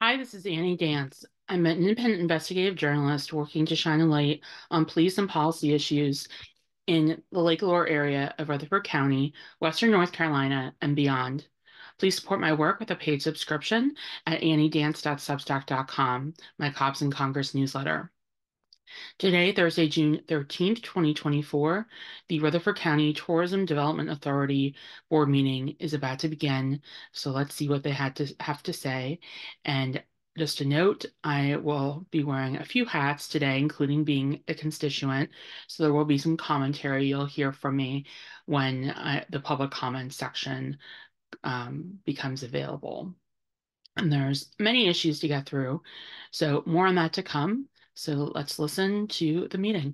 Hi, this is Annie Dance. I'm an independent investigative journalist working to shine a light on police and policy issues in the Lake Lure area of Rutherford County, Western North Carolina, and beyond. Please support my work with a paid subscription at anniedance.substack.com, my Cops and Congress newsletter. Today, Thursday, June 13th, 2024, the Rutherford County Tourism Development Authority board meeting is about to begin. So let's see what they have to say. And just a note, I will be wearing a few hats today, including being a constituent. So there will be some commentary you'll hear from me when the public comment section becomes available. And there's many issues to get through. So more on that to come. So let's listen to the meeting.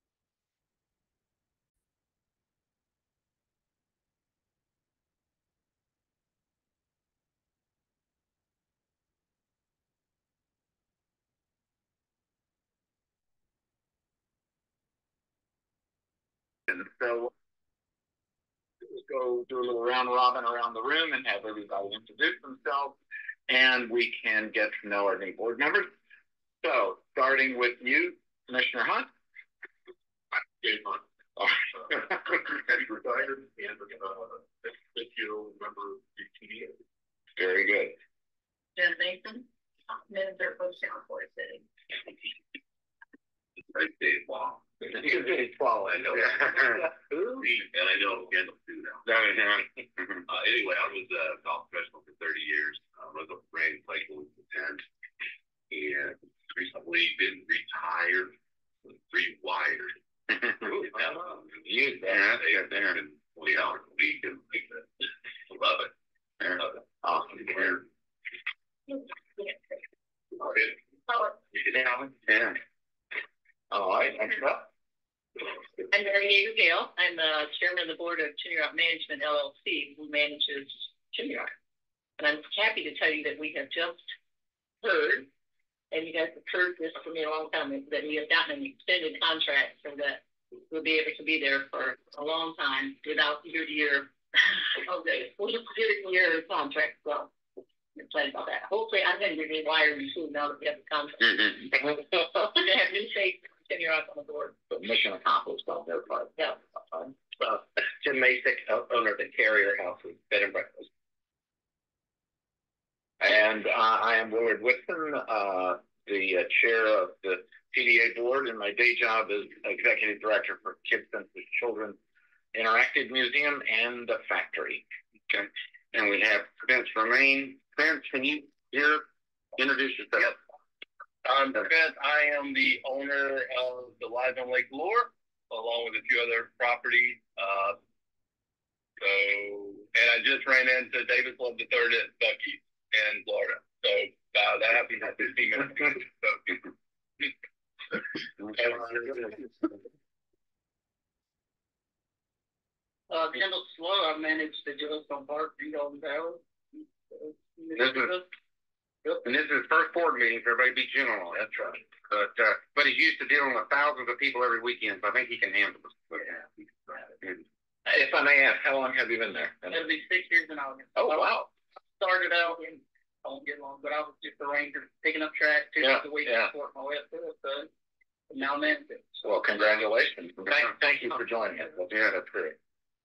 And so we'll go do a little round robin around the room and have everybody introduce themselves, and we can get to know our new board members. So starting with you, Commissioner Hunt. Dave Hunt. Retired and you member of the TDA. Very good. Jen Mason, Manager of Town Forest City. Dave Wall. Dave Wall, I know. And I know again too now. Anyway, I was a golf professional for 30 years. I was a rain cycle for 10, and recently been retired, rewired. Use that. There and 20 hours a week, and love it. Awesome. Yeah. All right, next up. I'm Mary Gale. I'm the chairman of the board of Chimney Rock Management LLC, who manages Chimney Rock. And I'm happy to tell you that we have just heard, and you guys have heard this from me a long time, that we have gotten an extended contract so that we'll be able to be there for a long time without year-to-year contract. So I'm excited about that. Hopefully, I'm going to be rewiring soon now that we have the contract. They have new faith to continue on the board. But mission accomplished on their part. Yeah. Jim Masick, owner of the Carrier House Bed and Breakfast. And I am Willard Whitson, the chair of the TDA board, and my day job is executive director for Kids Senses Children Interactive Museum and the Factory. Okay. And we have Spence Romaine. Spence, can you introduce yourself? Yep. I'm Spence. I am the owner of the Live on Lake Lure, along with a few other properties. And I just ran into Davis Love III at Buc-ee's in Florida. So that happened at 15 minutes ago. Kendall Slow, I managed the Jellystone Park in Golden Valley. And this is his first board meeting, so everybody be general. That's right. But he's used to dealing with thousands of people every weekend, so I think he can handle it. If I may ask, how long have you been there? It'll be 6 years in August. Oh, wow. Started out in, I won't get long, but I was just a ranger picking up trash 2 days a week to support my way up to it. So now I'm in it. Well, congratulations. Thank you for joining us. Yeah, that's great.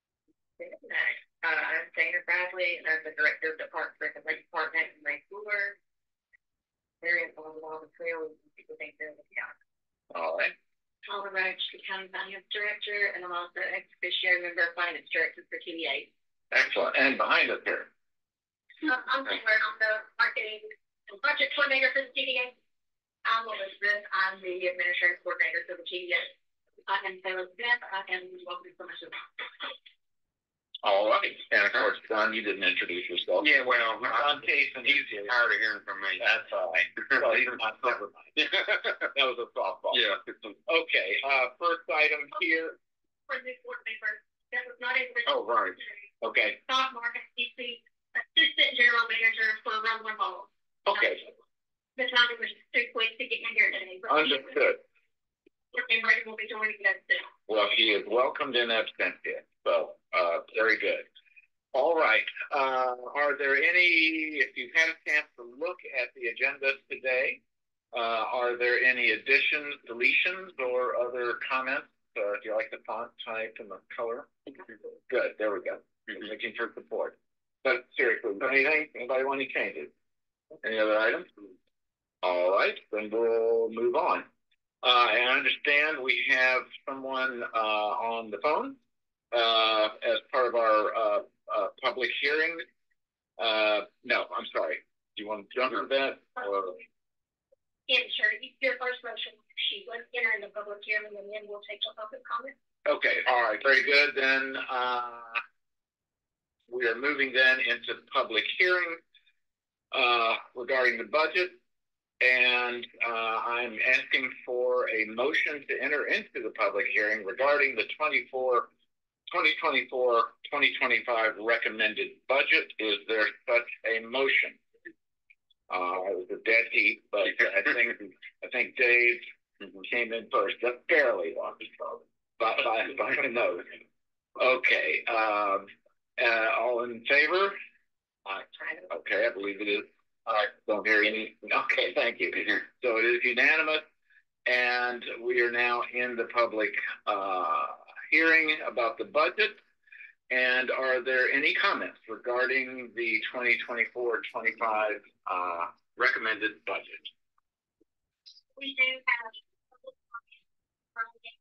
I'm Dana Bradley, and I'm the director of the Parks and Lake Department in Lake Lure. Very involved with all the trails and people think they're in the county. All right. Oliver Roach, the county finance director, and I'm also ex officio member of finance director for TDA. Excellent. And behind us here. I'm somewhere on the marketing and budget coordinator for the TDA. I'm Elizabeth. I'm the administrative coordinator for the TDA. I am Taylor Smith. I am welcome to commission. All right. And of course, Don, you didn't introduce yourself. Yeah, well, Don Case, and he's tired of hearing from me. That's all right. Well, he's not covered. That was a softball. Yeah. Okay. First item here. For the board member, that was not able to. Oh, right. Okay. Stock market, DC, assistant general manager for Rumble Hall. Okay. The time was too quick to get in here today. Understood. And Ray will be joining us soon. Well, he is welcomed in absentia. So, very good. All right. Are there any, if you've had a chance to look at the agenda today. Are there any additions, deletions, or other comments? Do you like the font type and the color? Good, there we go. Making for support. But seriously, anything? Anybody want any changes? Any other items? All right, then we'll move on. And I understand we have someone on the phone as part of our public hearing. No, I'm sorry. Do you want to jump into that? Yeah, sure. Your first motion, she was entering the public hearing, and then we'll take the public comment. Okay, all right, very good. Then we are moving then into public hearing regarding the budget. And I'm asking for a motion to enter into the public hearing regarding the 2024-2025 recommended budget. Is there such a motion? It was a dead heat, but I think Dave came in first, just barely on by a note. Okay. All in favor? Okay, I believe it is. Don't hear any. Okay, thank you. So it is unanimous, and we are now in the public hearing about the budget. And are there any comments regarding the 2024-25 recommended budget? We do have public comment from Dan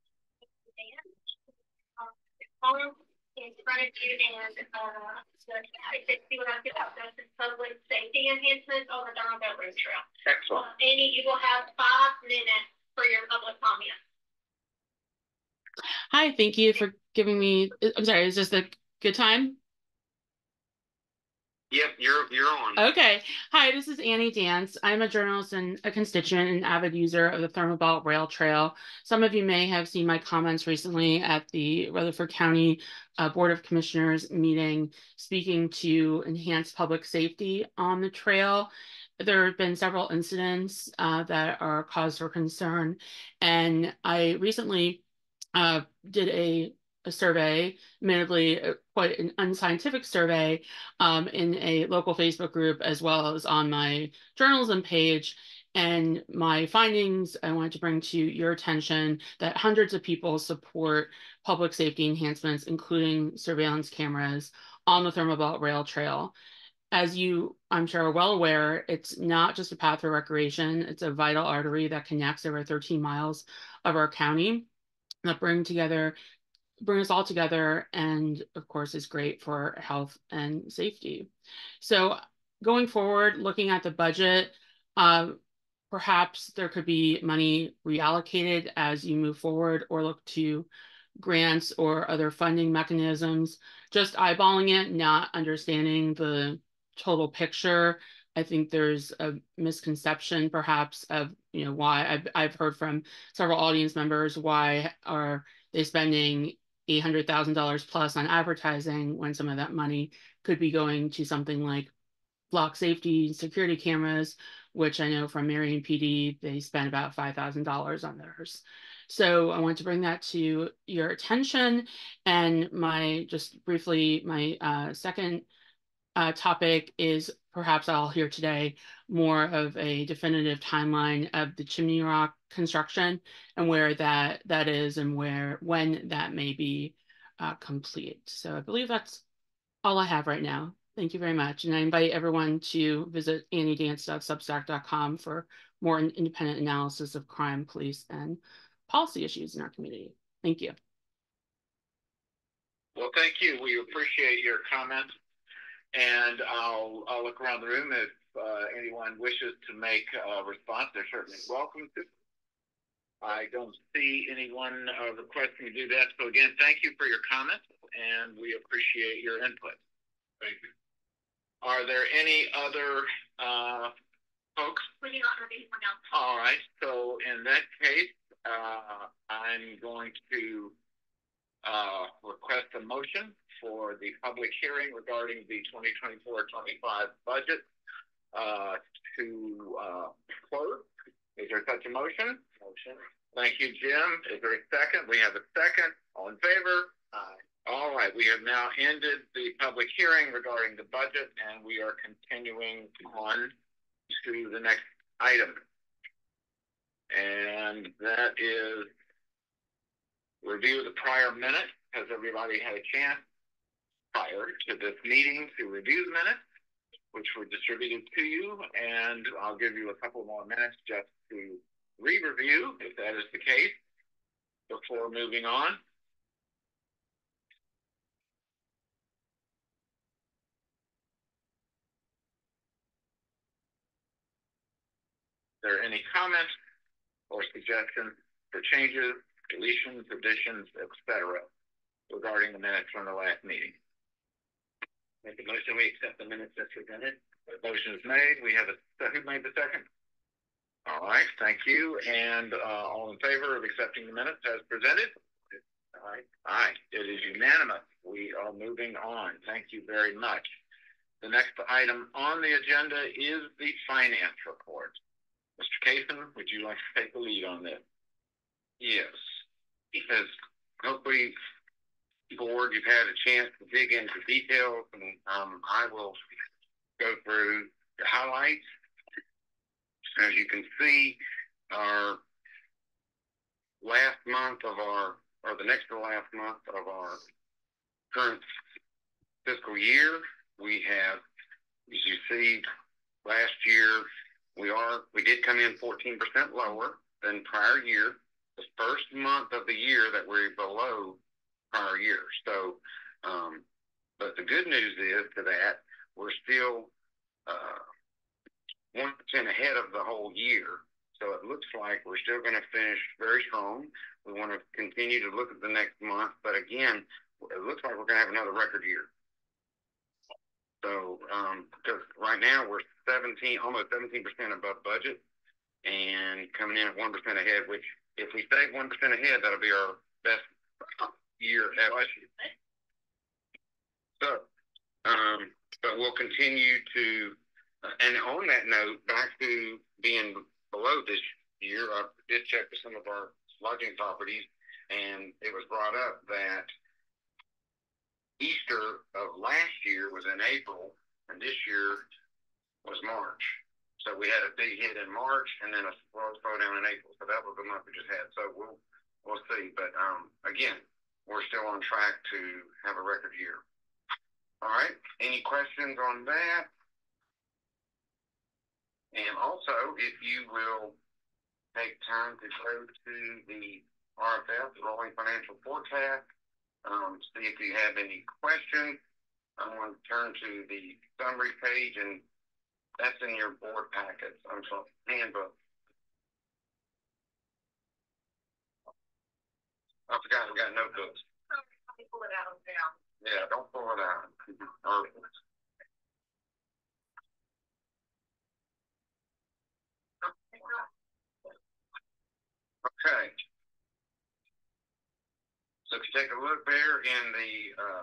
in front of you, and see what I feel about this is public safety enhancements on the Donald Road Trail. Excellent. Amy, you will have 5 minutes for your public comment. Hi, thank you for giving me, I'm sorry, is this a good time? Yep, you're on. Okay. Hi, this is Annie Dance. I'm a journalist and a constituent and avid user of the Thermal Belt Rail Trail. Some of you may have seen my comments recently at the Rutherford County Board of Commissioners meeting speaking to enhance public safety on the trail. There have been several incidents that are cause for concern, and I recently did a survey, admittedly quite an unscientific survey, in a local Facebook group as well as on my journalism page. And my findings I wanted to bring to your attention that hundreds of people support public safety enhancements, including surveillance cameras on the Thermal Belt Rail Trail. As you, I'm sure, are well aware, it's not just a path for recreation. It's a vital artery that connects over 13 miles of our county that bring us all together, and of course is great for health and safety. So going forward, looking at the budget, perhaps there could be money reallocated as you move forward, or look to grants or other funding mechanisms. Just eyeballing it, not understanding the total picture, I think there's a misconception perhaps of, why I've heard from several audience members, why are they spending $800,000 plus on advertising when some of that money could be going to something like block safety, security cameras, which I know from Marion PD, they spent about $5,000 on theirs. So I want to bring that to your attention. And just briefly, my second topic is perhaps I'll hear today more of a definitive timeline of the Chimney Rock construction and where that is and when that may be complete. So I believe that's all I have right now. Thank you very much. And I invite everyone to visit anniedance.substack.com for more independent analysis of crime, police, and policy issues in our community. Thank you. Well, thank you. We appreciate your comments. And I'll look around the room. If anyone wishes to make a response, they're certainly welcome to. I don't see anyone requesting to do that. So again, thank you for your comments, and we appreciate your input. Thank you. Are there any other folks? We do not have anyone else. All right. So in that case, I'm going to request a motion for the public hearing regarding the 2024-25 budget to close. Is there such a motion? Motion. Thank you, Jim. Is there a second? We have a second. All in favor? Aye. All right. We have now ended the public hearing regarding the budget, and we are continuing on to the next item. And that is review of the prior minute. Has everybody had a chance prior to this meeting to review the minutes, which were distributed to you? And I'll give you a couple more minutes just to re-review, if that is the case, before moving on. Are there any comments or suggestions for changes, deletions, additions, etc., regarding the minutes from the last meeting? Make a motion, we accept the minutes as presented. The motion is made. We have who made the second? All right, thank you. And all in favor of accepting the minutes as presented? Aye. Aye. It is unanimous. We are moving on. Thank you very much. The next item on the agenda is the finance report. Mr. Cason, would you like to take the lead on this? Yes. Because hopefully, board, you've had a chance to dig into details, and I will go through the highlights. As you can see, our last month of our, or the next to last month of our current fiscal year, we have, as you see, last year, we did come in 14% lower than prior year. The first month of the year that we're below prior year. So, but the good news is to that, we're still 1% ahead of the whole year. So it looks like we're still going to finish very strong. We want to continue to look at the next month, but again, it looks like we're going to have another record year. So, because right now we're almost 17% above budget, and coming in at 1% ahead, which if we stay 1% ahead, that'll be our best year ever. So, but we'll continue to, and on that note, back to being below this year, I did check with some of our lodging properties, and it was brought up that Easter of last year was in April, and this year was March. So we had a big hit in March, and then a slow down in April. So that was the month we just had. So we'll see. But again, we're still on track to have a record year. All right. Any questions on that? And also, if you will take time to go to the RFF, the Rolling Financial Forecast, see if you have any questions. I'm going to turn to the summary page, and that's in your board packets. I'm sorry, handbook. I forgot we got notebooks. Pull it out now. Yeah, don't pull it out. Okay. So if you take a look there in the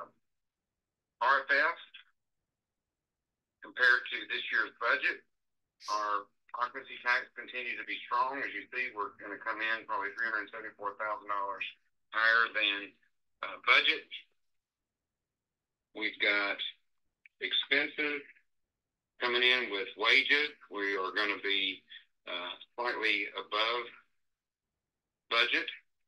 RFF, compared to this year's budget, our occupancy tax continue to be strong. As you see, we're going to come in probably $374,000 higher than budget. We've got expenses coming in with wages. We are going to be slightly above budget.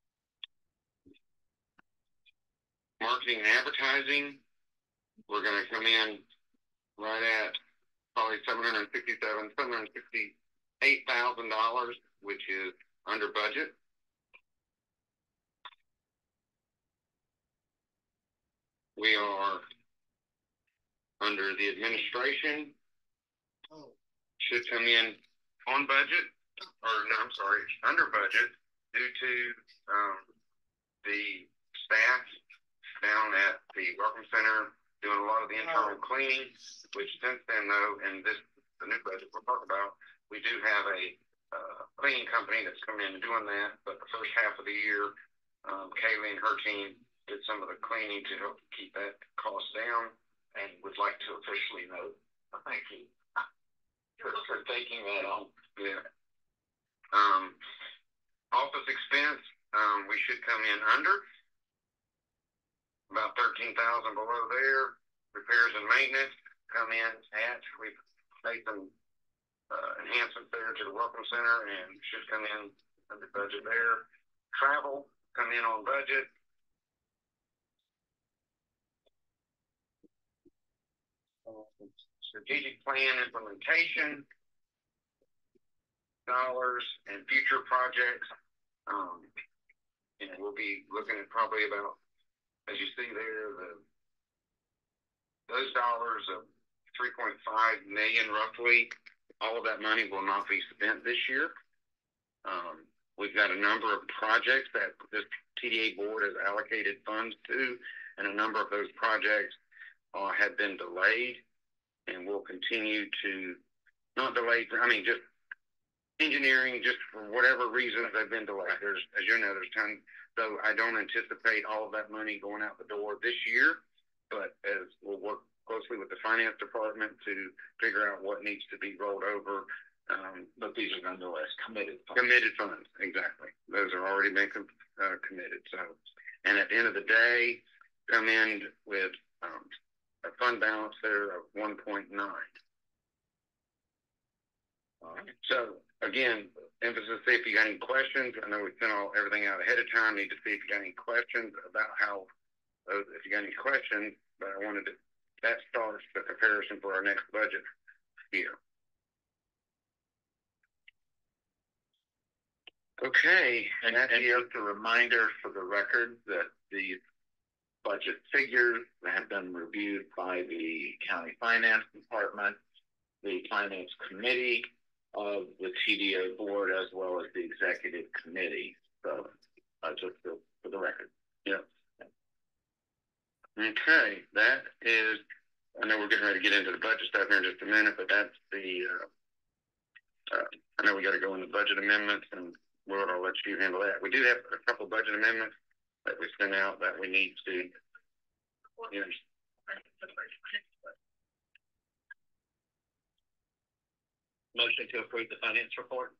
Marketing and advertising, we're going to come in right at probably $768,000, which is under budget. We are under the administration, should come in on budget, or no, I'm sorry, under budget due to the staff down at the Welcome Center doing a lot of the internal cleaning, which since then though, and this the new budget we'll talk about, we do have a cleaning company that's coming in and doing that, but the first half of the year, Kaylee and her team did some of the cleaning to help keep that cost down, and would like to officially note, thank you for taking that on. Yeah. Office expense, we should come in under about 13,000 below there. Repairs and maintenance come in at, we've made some enhancements there to the Welcome Center and should come in under budget there. Travel come in on budget. Strategic plan implementation dollars and future projects. And we'll be looking at probably about, as you see there, those dollars of 3.5 million roughly. All of that money will not be spent this year. We've got a number of projects that this TDA board has allocated funds to, and a number of those projects have been delayed and will continue to, not delayed, I mean, just engineering, just for whatever reasons they've been delayed. There's, as you know, there's tons, so I don't anticipate all of that money going out the door this year, but as we'll work closely with the finance department to figure out what needs to be rolled over. But these are nonetheless committed funds. Committed funds, exactly. Those are already been committed. So, and at the end of the day, come in with a fund balance there of 1.9. So again, emphasis, see if you got any questions. I know we sent everything out ahead of time. Need to see if you got any questions about how, if you got any questions, but I wanted to, that starts the comparison for our next budget year. Okay, and just a reminder for the record that the budget figures have been reviewed by the county finance department, the finance committee of the TDA board, as well as the executive committee. So just for the record. Yeah. Okay, that is, I know we're getting ready to get into the budget stuff here in just a minute, but that's the, I know we got to go into budget amendments, and Lord, I'll let you handle that. We do have a couple of budget amendments that we sent out that we need to, you know, motion to approve the finance report.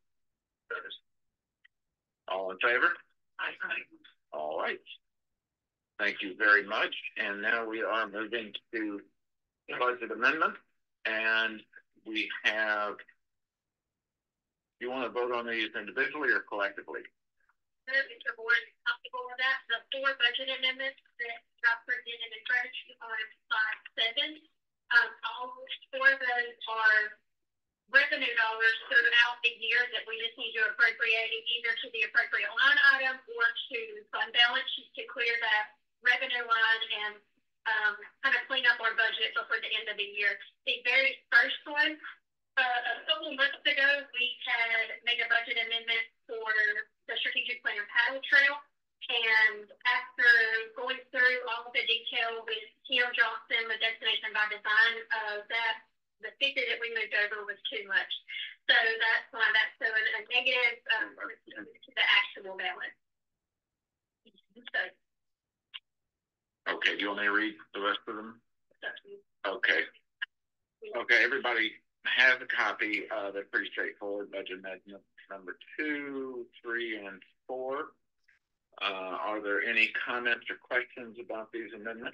All in favor? Aye. All right. Thank you very much. And now we are moving to budget amendment, and we have, you want to vote on these individually or collectively? If the board is comfortable with that, the 4 budget amendments that got presented in front of you on slide 7, all 4 of those are revenue dollars throughout the year that we just need to appropriate either to the appropriate line item or to fund balance just to clear that revenue line and kind of clean up our budget before the end of the year. The very first one, a couple months ago, we had made a budget amendment for the strategic plan paddle trail. And after going through all of the detail with Tim Johnson, the destination by design, that the figure that we moved over was too much. So that's why that's so a negative to the actual balance. So, okay, do you want me to read the rest of them? Okay. Okay, everybody has a copy. They're pretty straightforward. Budget amendment number 2, 3, and 4. Are there any comments or questions about these amendments?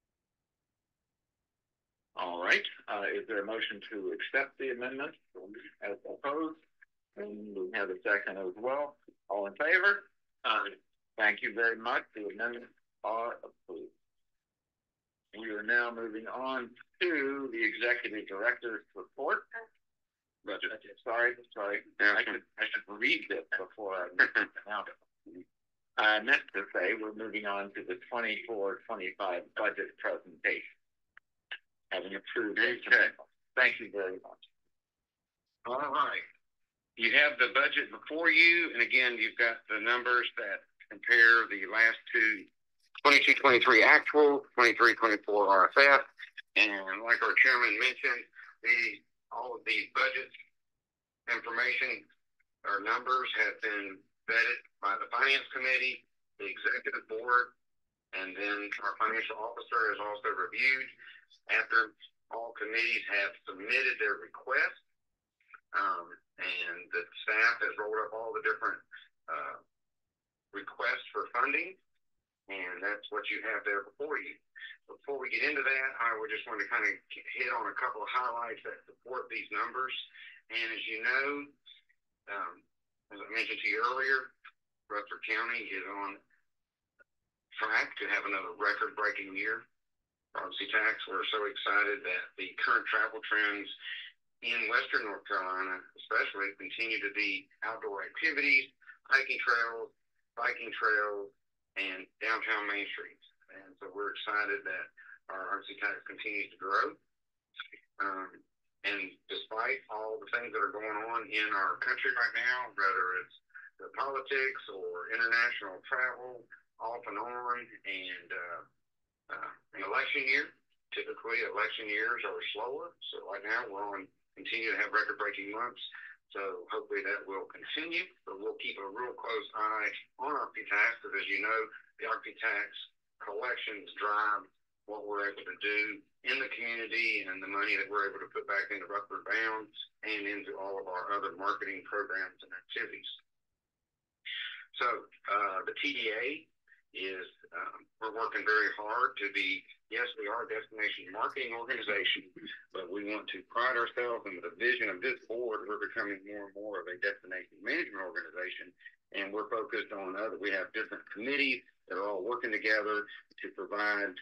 All right. Is there a motion to accept the amendment as proposed? And we have a second as well. All in favor? Thank you very much. The amendments are approved. We are now moving on to the executive director's report. Budget. Sorry. Yeah, I should read this before I announce it. Next to say, we're moving on to the 24-25 budget presentation. Having approved it. Okay. Thank you very much. All right. You have the budget before you, and again, you've got the numbers that compare the last two 22-23 actual, 23-24 RFF, and like our chairman mentioned, all of the budget information or numbers have been vetted by the finance committee, the executive board, and then our financial officer has also reviewed. After all committees have submitted their request, and the staff has rolled up all the different requests for funding, and that's what you have there before you. before we get into that, I would just want to kind of hit on a couple of highlights that support these numbers. And as you know, as I mentioned to you earlier, Rutherford County is on track to have another record-breaking year. Property tax, we're so excited that the current travel trends in Western North Carolina, especially, continue to be outdoor activities, hiking trails, biking trails, and downtown Main Streets. And so we're excited that our RC tax continues to grow. And despite all the things that are going on in our country right now, whether it's the politics or international travel off and on, and an election year, typically election years are slower. So right now we're on continue to have record-breaking months. So hopefully that will continue, but we'll keep a real close eye on RP tax, because as you know, the RP tax collections drive what we're able to do in the community and the money that we're able to put back into Rutherford Bound and into all of our other marketing programs and activities. So the TDA is, we're working very hard to be, yes, we are a destination marketing organization, but we want to pride ourselves in the vision of this board. We're becoming more and more of a destination management organization, and we're focused on we have different committees that are all working together to provide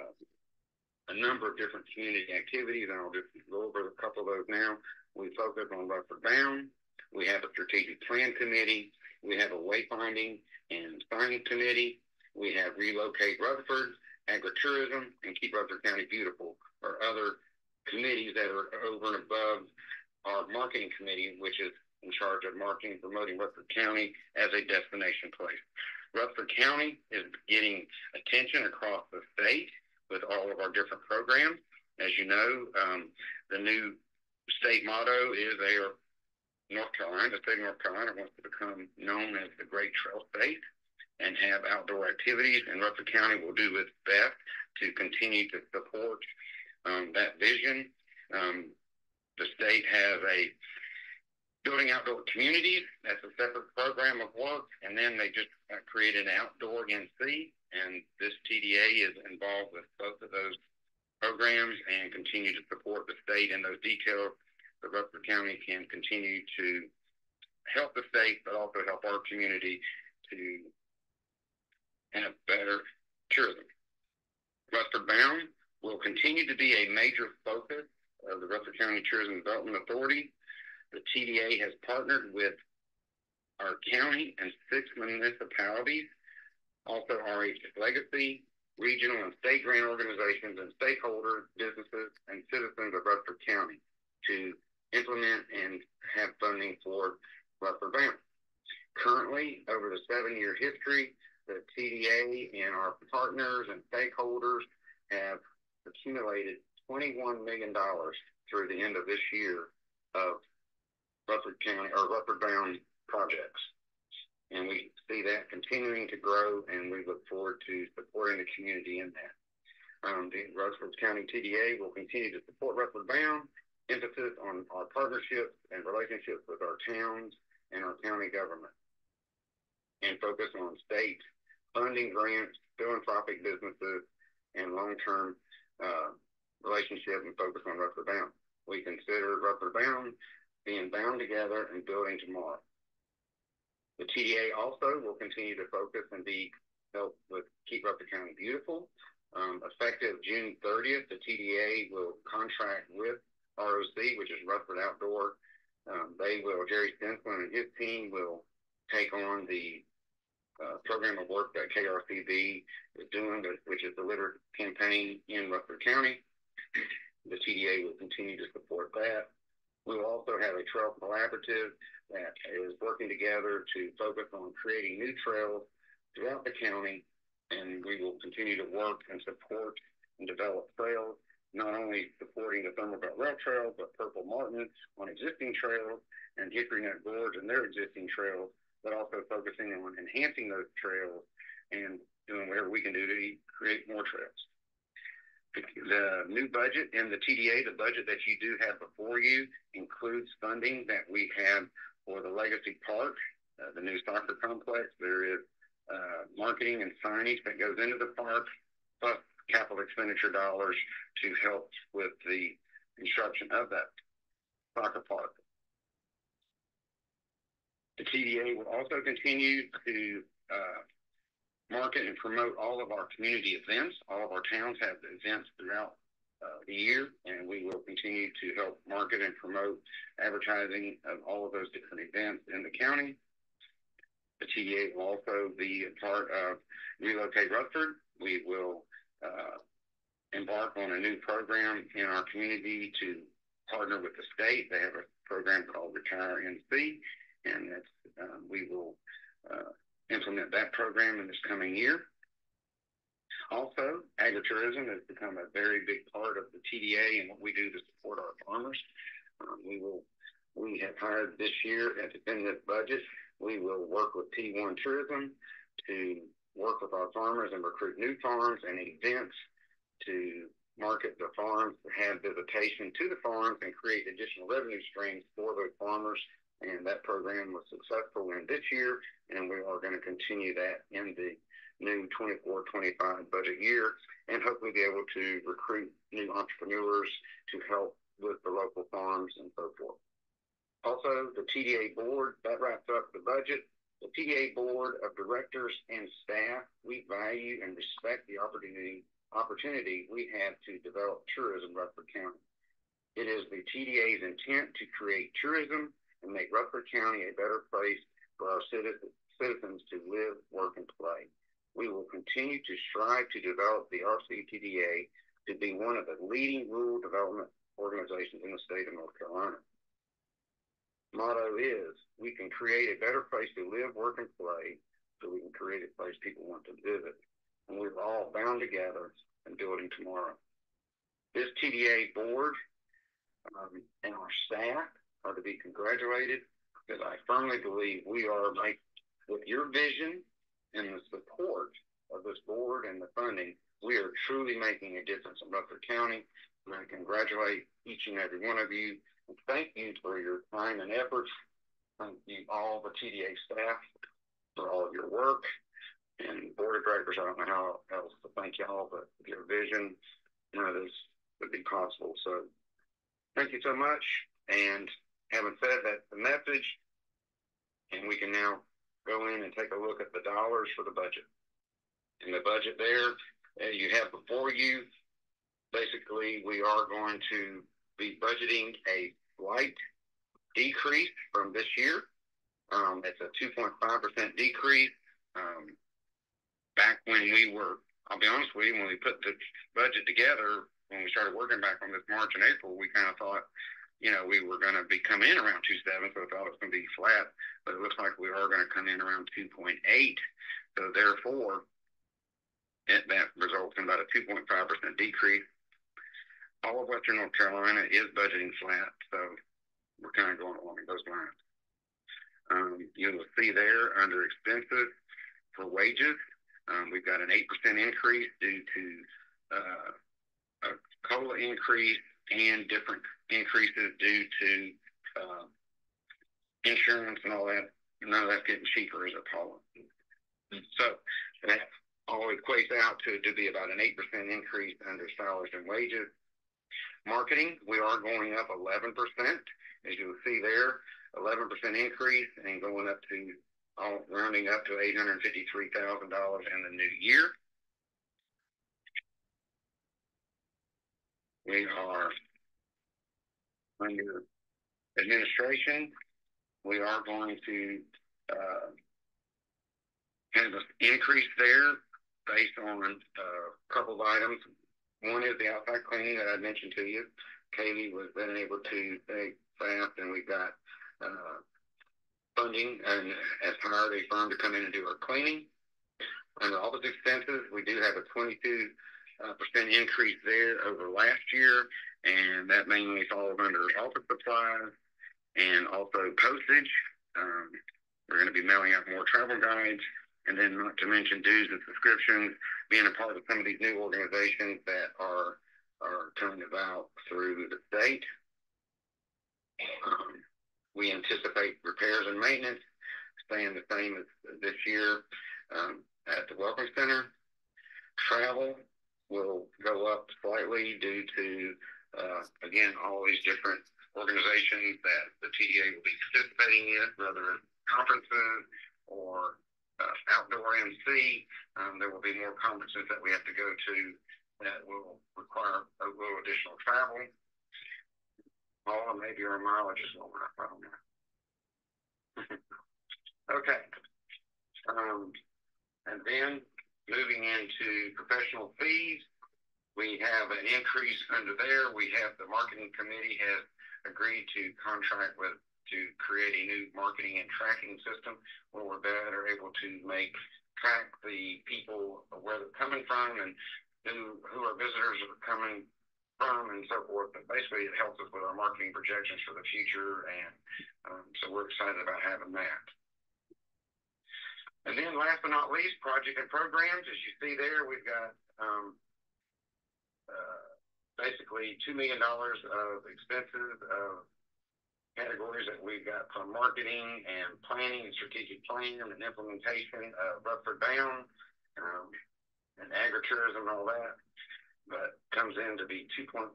a number of different community activities, and I'll just go over a couple of those now. We focus on Rutherford Bound. We have a strategic plan committee. We have a wayfinding and signing committee. We have Relocate Rutherford, Agritourism, and Keep Rutherford County Beautiful, or other committees that are over and above our marketing committee, which is in charge of marketing and promoting Rutherford County as a destination place. Rutherford County is getting attention across the state with all of our different programs. As you know, the new state motto is North Carolina, the state of North Carolina wants to become known as the Great Trail State and have outdoor activities, and Rutherford County will do its best to continue to support that vision. The state has a building outdoor communities. That's a separate program of work, and then they just created an outdoor NC, and this TDA is involved with both of those programs and continue to support the state in those details so Rutherford County can continue to help the state, but also help our community to have better tourism. Rutherford Bound will continue to be a major focus of the Rutherford County Tourism Development Authority. The TDA has partnered with our county and 6 municipalities, also RH Legacy, regional and state grant organizations, and stakeholders, businesses, and citizens of Rutherford County to implement and have funding for Rutherford Bound. Currently, over the 7-year history, the TDA and our partners and stakeholders have accumulated $21 million through the end of this year of Rutherford County or Rutherford Bound projects. And we see that continuing to grow, and we look forward to supporting the community in that. The Rutherford County TDA will continue to support Rutherford Bound, emphasis on our partnerships and relationships with our towns and our county government, and focus on state funding grants, philanthropic businesses, and long-term relationship and focus on Rutherford Bound. We consider Rutherford Bound being bound together and building tomorrow. The TDA also will continue to focus and help with Keep Rutherford County Beautiful. Effective June 30th, the TDA will contract with ROC, which is Rutherford Outdoor. Jerry Stinson and his team will take on the program of work that KRCB is doing, which is the litter campaign in Rutherford County. The TDA will continue to support that. We will also have a trail collaborative that is working together to focus on creating new trails throughout the county, and we will continue to work and support and develop trails, not only supporting the Thermobelt Rail Trail, but Purple Martin on existing trails and Hickory Nut Gorge and their existing trails, but also focusing on enhancing those trails and doing whatever we can do to create more trails. The new budget in the TDA, the budget that you do have before you, includes funding that we have for the Legacy Park, the new soccer complex. There is marketing and signage that goes into the park, plus capital expenditure dollars to help with the construction of that soccer park. The TDA will also continue to market and promote all of our community events. All of our towns have events throughout the year, and we will continue to help market and promote advertising of all of those different events in the county. The TDA will also be a part of Relocate Rutherford. We will embark on a new program in our community to partner with the state. They have a program called Retire NC, and that's, we will implement that program in this coming year. Also, agritourism has become a very big part of the TDA and what we do to support our farmers. We have hired this year at the end of this budget. We will work with T1 Tourism to work with our farmers and recruit new farms and events to market the farms, to have visitation to the farms and create additional revenue streams for those farmers. And that program was successful in this year, and we are going to continue that in the new 24-25 budget year, and hopefully be able to recruit new entrepreneurs to help with the local farms and so forth. Also, the TDA board, that wraps up the budget. The TDA board of directors and staff, we value and respect the opportunity we have to develop tourism in Rutherford County. It is the TDA's intent to create tourism and make Rutherford County a better place for our citizens to live, work, and play. We will continue to strive to develop the RCTDA to be one of the leading rural development organizations in the state of North Carolina. Motto is, we can create a better place to live, work, and play, so we can create a place people want to visit. And we're all bound together in building tomorrow. This TDA board and our staff are to be congratulated, because I firmly believe we are, with your vision and the support of this board and the funding, we are truly making a difference in Rutherford County. And I congratulate each and every one of you. And thank you for your time and efforts. Thank you all the TDA staff for all of your work. And board of directors, I don't know how else to thank y'all, but with your vision, none of this would be possible. So thank you so much. And having said that, the message, and we can now go in and take a look at the dollars for the budget. In the budget there, you have before you, basically, we are going to be budgeting a slight decrease from this year. It's a 2.5% decrease. Back when we were, I'll be honest with you, when we put the budget together, when we started working back on this March and April, we kind of thought, you know, we were going to be coming in around 2.7, so I thought it was going to be flat, but it looks like we are going to come in around 2.8. So therefore, that results in about a 2.5% decrease. All of Western North Carolina is budgeting flat, so we're kind of going along those lines. You will see there under expenses for wages, we've got an 8% increase due to a COLA increase and different increases due to insurance and all that. None of that's getting cheaper as a COLA. So that all equates out to be about an 8% increase under salaries and wages. Marketing, we are going up 11%, as you will see there, 11% increase, and going up to rounding up to $853,000 in the new year. We are under administration. We are going to have an increase there based on a couple of items. One is the outside cleaning that I mentioned to you. Kaylee was then able to stay fast, and we've got funding and has hired a firm to come in and do our cleaning. Under all those expenses, we do have a 22% increase there over last year, and that mainly falls under office supplies and also postage. We're going to be mailing out more travel guides, and then not to mention dues and subscriptions, being a part of some of these new organizations that are coming about through the state. We anticipate repairs and maintenance staying the same as this year at the Welcome Center. Travel, will go up slightly due to, again, all these different organizations that the TDA will be participating in, whether it's conferences or outdoor MC. There will be more conferences that we have to go to that will require a little additional travel. Or maybe our mileage is going up, I don't know. Okay. And then moving into professional fees, we have an increase under there. We have the marketing committee has agreed to contract to create a new marketing and tracking system where we're better able to track the people, where they're coming from and who our visitors are coming from and so forth. But basically it helps us with our marketing projections for the future. And so we're excited about having that. And then last but not least, project and programs. As you see there, we've got basically $2 million of expenses of categories that we've got from marketing and planning and strategic plan and implementation of Rutherford Bound and agritourism and all that. But comes in to be 2.1.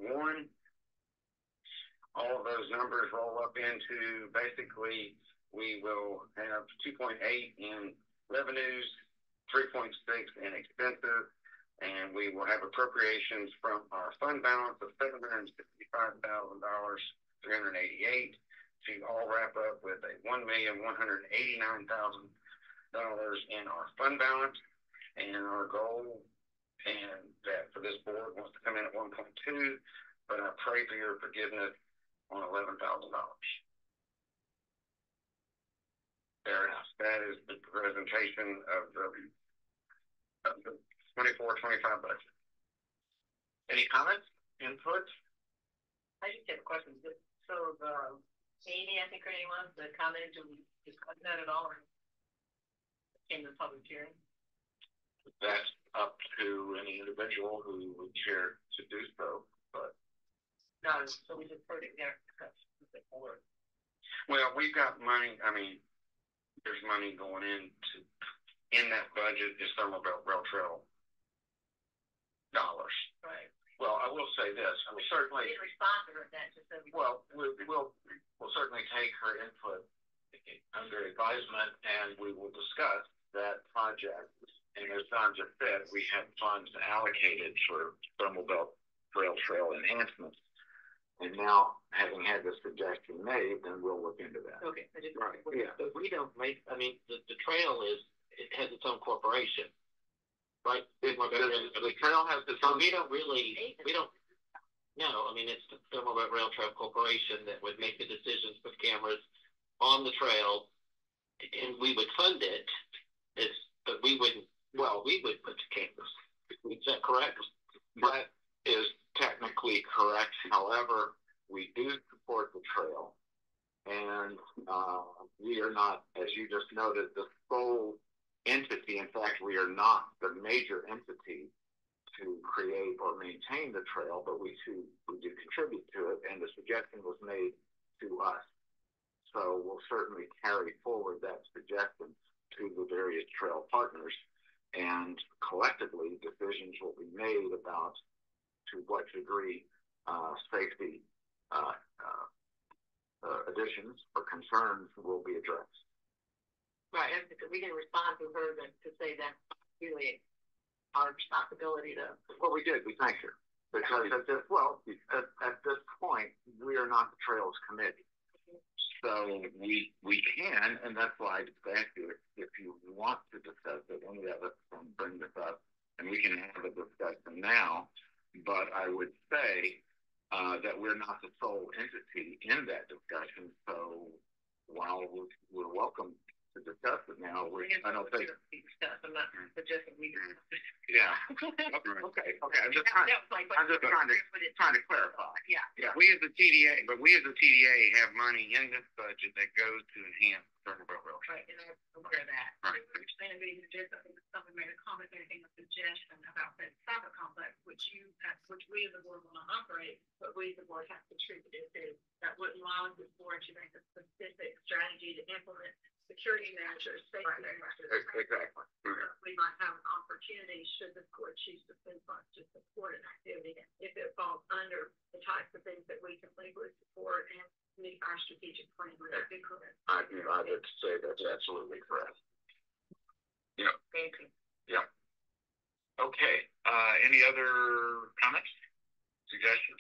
All of those numbers roll up into basically we will have 2.8 in revenues, 3.6 in expenses, and we will have appropriations from our fund balance of $765,388 to all wrap up with a $1,189,000 in our fund balance. And our goal, and that for this board wants to come in at 1.2, but I pray for your forgiveness on $11,000. There, that is the presentation of the 24-25 budget. Any comments, input? I just have a question. So the Amy, I think, or anyone, the comment, do we discuss that at all, or came to the public hearing? That's up to any individual who would care to do so, but. No, so we just heard it there. Well, we've got money, I mean, there's money going in that budget is Thermal Belt Rail Trail dollars. Right. Well, I will say this. I mean, certainly. We didn't respond to her that. Just so we'll certainly take her input under advisement, and we will discuss that project. And as Don just said, we have funds allocated for Thermal Belt Rail Trail enhancements. And now, having had this suggestion made, then we'll look into that. Okay. Right. Yeah, but we don't make, I mean, the trail it has its own corporation, right? The trail has its own. We don't, no, I mean, it's the Thermal Rail Trail Corporation that would make the decisions with cameras on the trail, and we would fund it, but we would put the cameras. Is that correct? That is technically correct. However, we do support the trail, and we are not, as you just noted, the sole entity. In fact, we are not the major entity to create or maintain the trail, but we do contribute to it, and the suggestion was made to us. So we'll certainly carry forward that suggestion to the various trail partners, and collectively decisions will be made about to what degree safety additions or concerns will be addressed. Right, and because we didn't respond to her to say that really our responsibility to. Well, we did. We thanked her because at this point we are not the Trails Committee, so we can, and that's why I just asked you if you want to discuss it. Any of us can bring this up, and we can have a discussion now. But I would say that we're not the sole entity in that discussion. So while we're welcome to discuss it now, I don't think. I'm not suggesting we do. Yeah. Okay. I'm just trying to clarify. Yeah. We as the TDA have money in this budget that goes to enhance Thermal Belt Rail Trail. Right, and I'm aware of that. Right. Someone made a comment, anything, a suggestion about that soccer complex, which we as a board will not operate, but we as a board have contributed to. That wouldn't allow the board to make a specific strategy to implement security measures, safety measures. Exactly. We might have an opportunity, should the court choose to send funds to support an activity, if it falls under the types of things that we can legally support and meet our strategic plan. Would that be correct? I would say that's absolutely correct. Yeah. Thank you. Yeah. Okay, any other comments, suggestions?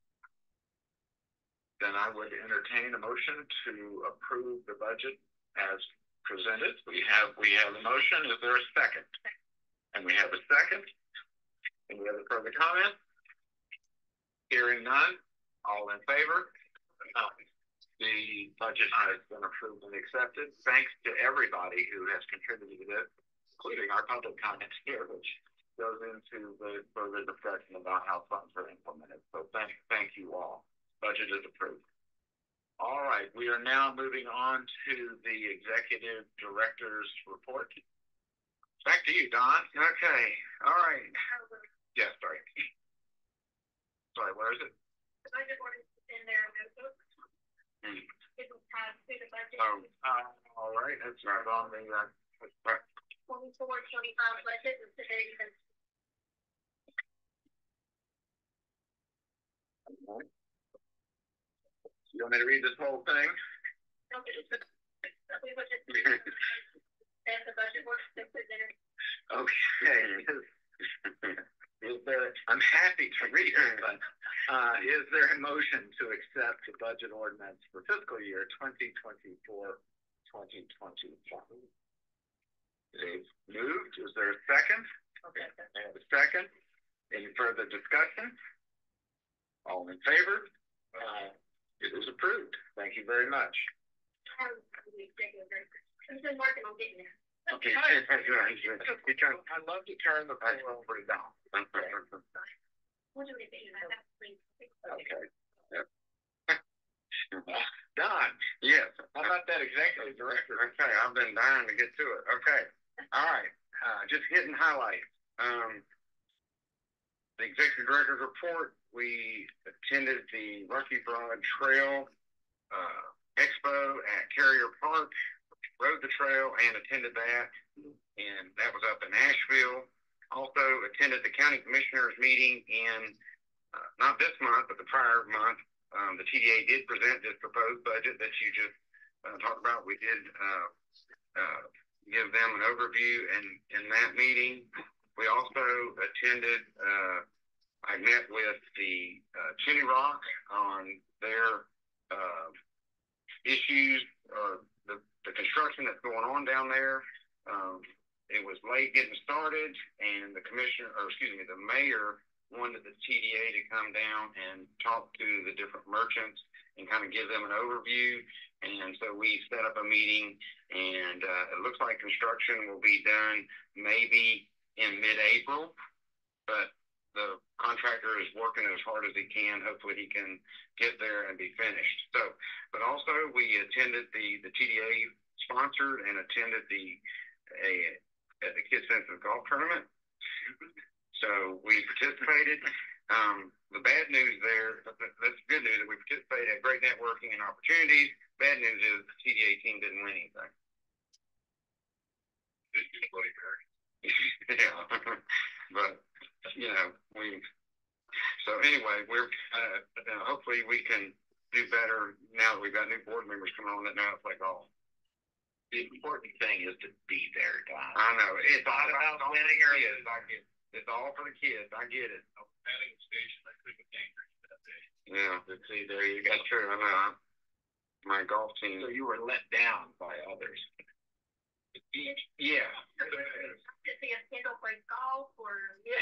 Then I would entertain a motion to approve the budget as presented. We have a motion. Is there a second? And we have a second. Any other further comment? Hearing none. All in favor? The budget has been approved and accepted. Thanks to everybody who has contributed to this, including our public comments here, which goes into the further discussion about how funds are implemented. So thank you all. Budget is approved. All right, we are now moving on to the executive director's report. Back to you, Don. Okay, all right. Yeah, sorry. Sorry, where is it? The budget ordinance is in there. It was passed through the budget. All right, that's right on the 24-25 budget is today. You want me to read this whole thing? We would just pass the budget ordinance presented. Okay. I'm happy to read it, but is there a motion to accept the budget ordinance for fiscal year 2024-2025? It's moved. Is there a second? Okay. I have a second. Any further discussion? All in favor? It is approved. Thank you very much. I'm still working on getting there. Okay. I love to turn the phone over down. Okay. What do we think about that, please? Okay. Yep. Don. Yes. How about that executive director? Okay. I've been dying to get to it. Okay. All right. Just hitting highlights. The executive director's report. We attended the Lucky Broad Trail Expo at Carrier Park, rode the trail and attended that, and that was up in Asheville. Also attended the county commissioners meeting in, not this month, but the prior month. The TDA did present this proposed budget that you just talked about. We did give them an overview in that meeting. We also attended, I met with the Chinny Rock on their issues, the construction that's going on down there. It was late getting started, and the mayor wanted the TDA to come down and talk to the different merchants and kind of give them an overview. And so we set up a meeting, and it looks like construction will be done maybe in mid-April, but the contractor is working as hard as he can. Hopefully he can get there and be finished. So, but also we attended the TDA sponsored and attended the Kids Sensitive Golf Tournament. So we participated. The bad news there, that's good news that we participated, had great networking and opportunities. Bad news is the TDA team didn't win anything. Yeah. But so anyway, we're hopefully we can do better now that we've got new board members coming on that now it's like all. The important thing is to be there, Don. I know. It's all about winning or losing. I get it. It's all for the kids. I get it. Adding a station, I could be angry that day. Yeah. See, there you go. That's true. I know. My golf team. So you were let down by others. Yeah. To see a schedule for golf or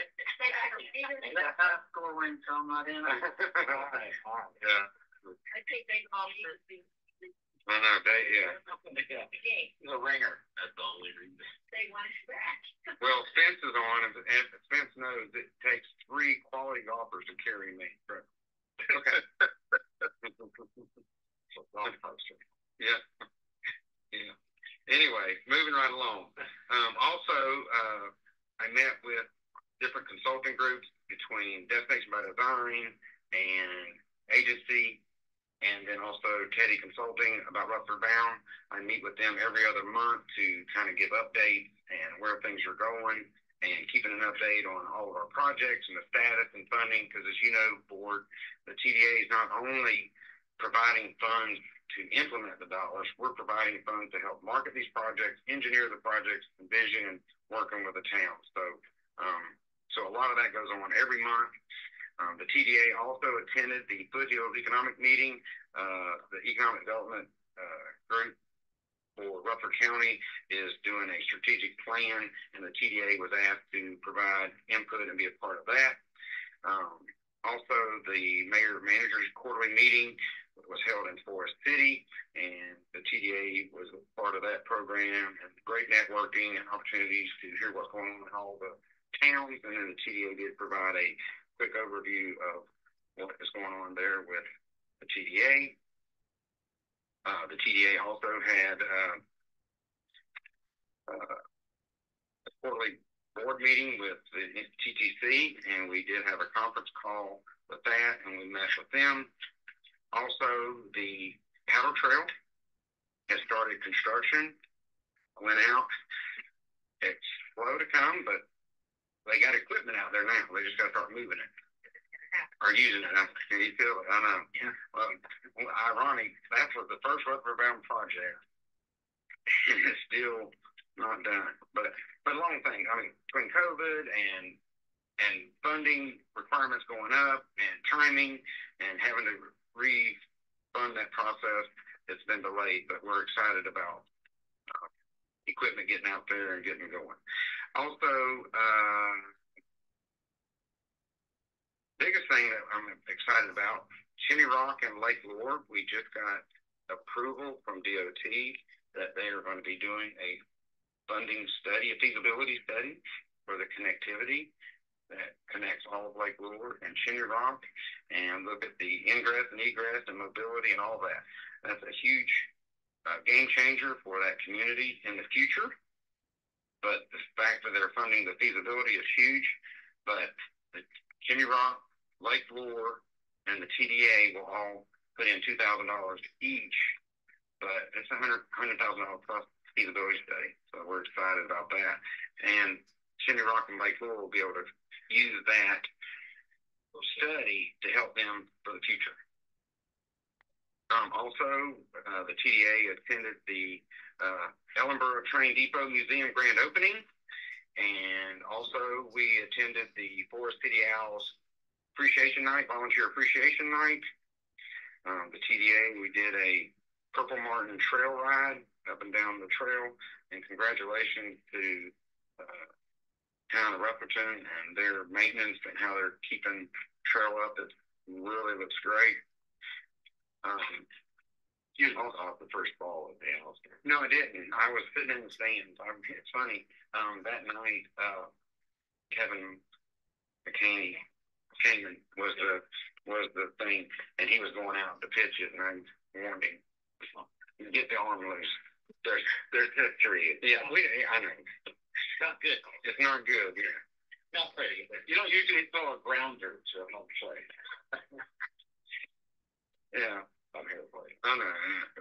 Scoring from that in. Yeah. I think they call me. I know, the ringer. That's the only reason. They want us back. Well, Spence is on, and Spence knows it takes 3 quality golfers to carry me. Okay. Yeah. Yeah. Anyway, moving right along. Also, I met with different consulting groups between Destination by Design and agency and then also Teddy Consulting about Rutherford Bound. I meet with them every other month to kind of give updates and where things are going and keeping an update on all of our projects and the status and funding. Because as you know, Board, the TDA is not only providing funds to implement the dollars, we're providing funds to help market these projects, engineer the projects, envision, and working with the town. So a lot of that goes on every month. The TDA also attended the Foothills Economic Meeting. The Economic Development Group for Rutherford County is doing a strategic plan, and the TDA was asked to provide input and be a part of that. Also, the Mayor-Manager's quarterly meeting was held in Forest City, and the TDA was a part of that program, and great networking and opportunities to hear what's going on in all the towns. And then the TDA did provide a quick overview of what is going on there with the TDA. The TDA also had a quarterly board meeting with the TTC, and we did have a conference call with that, and we met with them. Also, the paddle trail has started construction. I went out. It's slow to come, but they got equipment out there now. They just got to start moving it or using it. Can you feel it? I know. Yeah. Well, ironic, that was the first Rutherford Bound project. It's still not done. But a long thing. I mean, between COVID and funding requirements going up and timing and having to refund that process, it's been delayed. But we're excited about equipment getting out there and getting going. Also, biggest thing that I'm excited about, Chimney Rock and Lake Lure, we just got approval from DOT that they are going to be doing a funding study, a feasibility study for the connectivity that connects all of Lake Lure and Chimney Rock, and look at the ingress and egress and mobility and all that. That's a huge game changer for that community in the future. But the fact that they're funding the feasibility is huge. But the Chimney Rock, Lake Lure, and the TDA will all put in $2,000 each. But it's a $100,000 plus feasibility study. So we're excited about that. And Chimney Rock and Lake Lure will be able to use that study to help them for the future. Also, the TDA attended the Ellenboro Train Depot Museum grand opening, and also we attended the Forest City Owls Appreciation Night, Volunteer Appreciation Night. The TDA, we did a Purple Martin trail ride up and down the trail, and congratulations to town of Rutherford and their maintenance and how they're keeping trail up. It really looks great. You also off the first ball at the house. No, I didn't. I was sitting in the stands. It's funny. That night, Kevin McCaney was the thing, and he was going out to pitch it, and I warned him, get the arm loose. There's history. Yeah, I know. It's not good. It's not good. Yeah. Not pretty. You don't usually throw a grounder to a home plate. Yeah. I'm here to play. I know.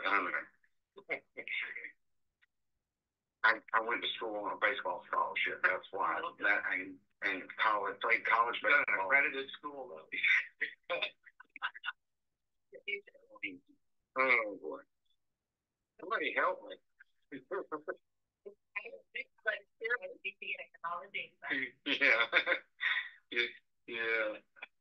I went to school on a baseball scholarship. That's why. That and college, played college baseball. An accredited school though. Oh boy. Somebody help me. Yeah. Yeah.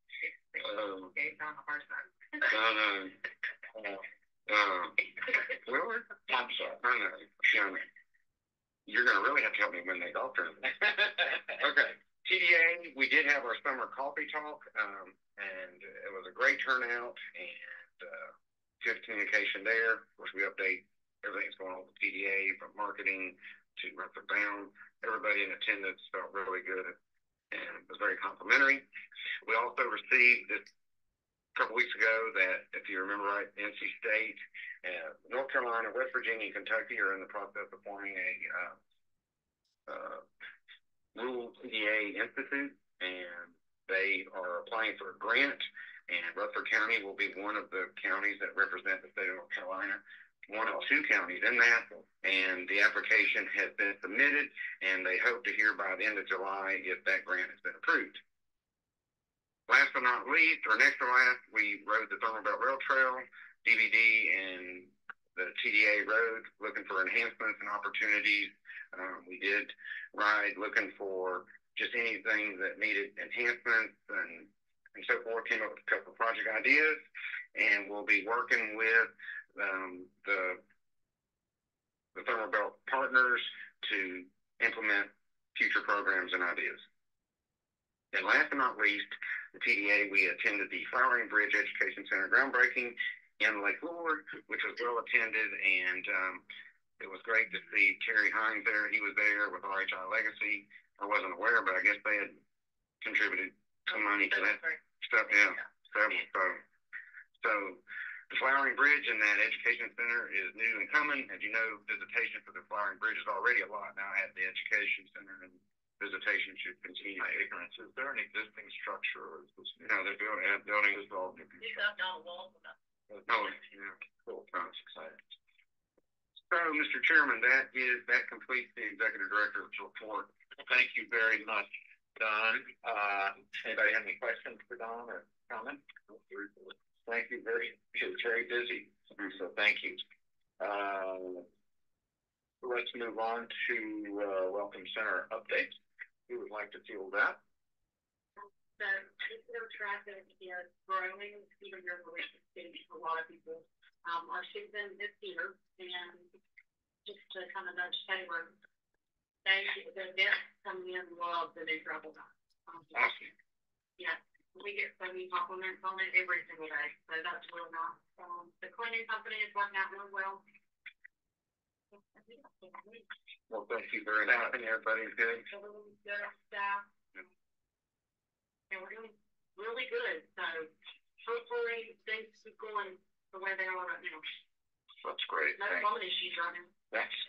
Willard? I'm sorry. I know. You're going to really have to help me win that golf tournament. Okay. TDA, we did have our summer coffee talk, and it was a great turnout and good communication there. Of course, we update everything that's going on with TDA, from marketing to Rutherford Bound. Everybody in attendance felt really good and was very complimentary. We also received this couple weeks ago that, if you remember right, NC State, North Carolina, West Virginia, and Kentucky are in the process of forming a rural TDA institute, and they are applying for a grant and Rutherford County will be one of the counties that represent the state of North Carolina, one of two counties in that, and the application has been submitted, and they hope to hear by the end of July if that grant has been approved. Last but not least, or next to last, we rode the Thermal Belt Rail Trail, DVD, and the TDA road, looking for enhancements and opportunities. We did ride looking for just anything that needed enhancements and so forth. Came up with a couple of project ideas, and we'll be working with the Thermal Belt partners to implement future programs and ideas. And last but not least, the TDA, we attended the Flowering Bridge Education Center groundbreaking in Lake Lure, which was well attended, and it was great to see Terry Hines there. He was there with RHI Legacy. I wasn't aware, but I guess they had contributed some money to that stuff. Yeah. So the Flowering Bridge and that education center is new and coming. As you know, visitation for the Flowering Bridge is already a lot now at the education center, and visitation should continue. My ignorance, is there an existing structure, or is this new? No, they're building is all new construction. No, yeah, cool. That's exciting. So, Mr. Chairman, that completes the executive director's report. Thank you very much, Don. Anybody have any questions for Don or comment? Thank you. It's very busy, so thank you. Let's move on to Welcome Center updates. Who would like to field that? The visitor traffic is growing, even though we're a lot of people. Our season is here, and just to kind of nudge Taylor, the events coming in love the new travel guide. Awesome. Yeah, we get so many compliments on it every single day, so that's really nice. The cleaning company is working out really well. Well, thank you very much. Everybody's good. Everyone's good staff. And we're doing really good. So hopefully things keep going the way they are right now. That's great. No phone issues right now.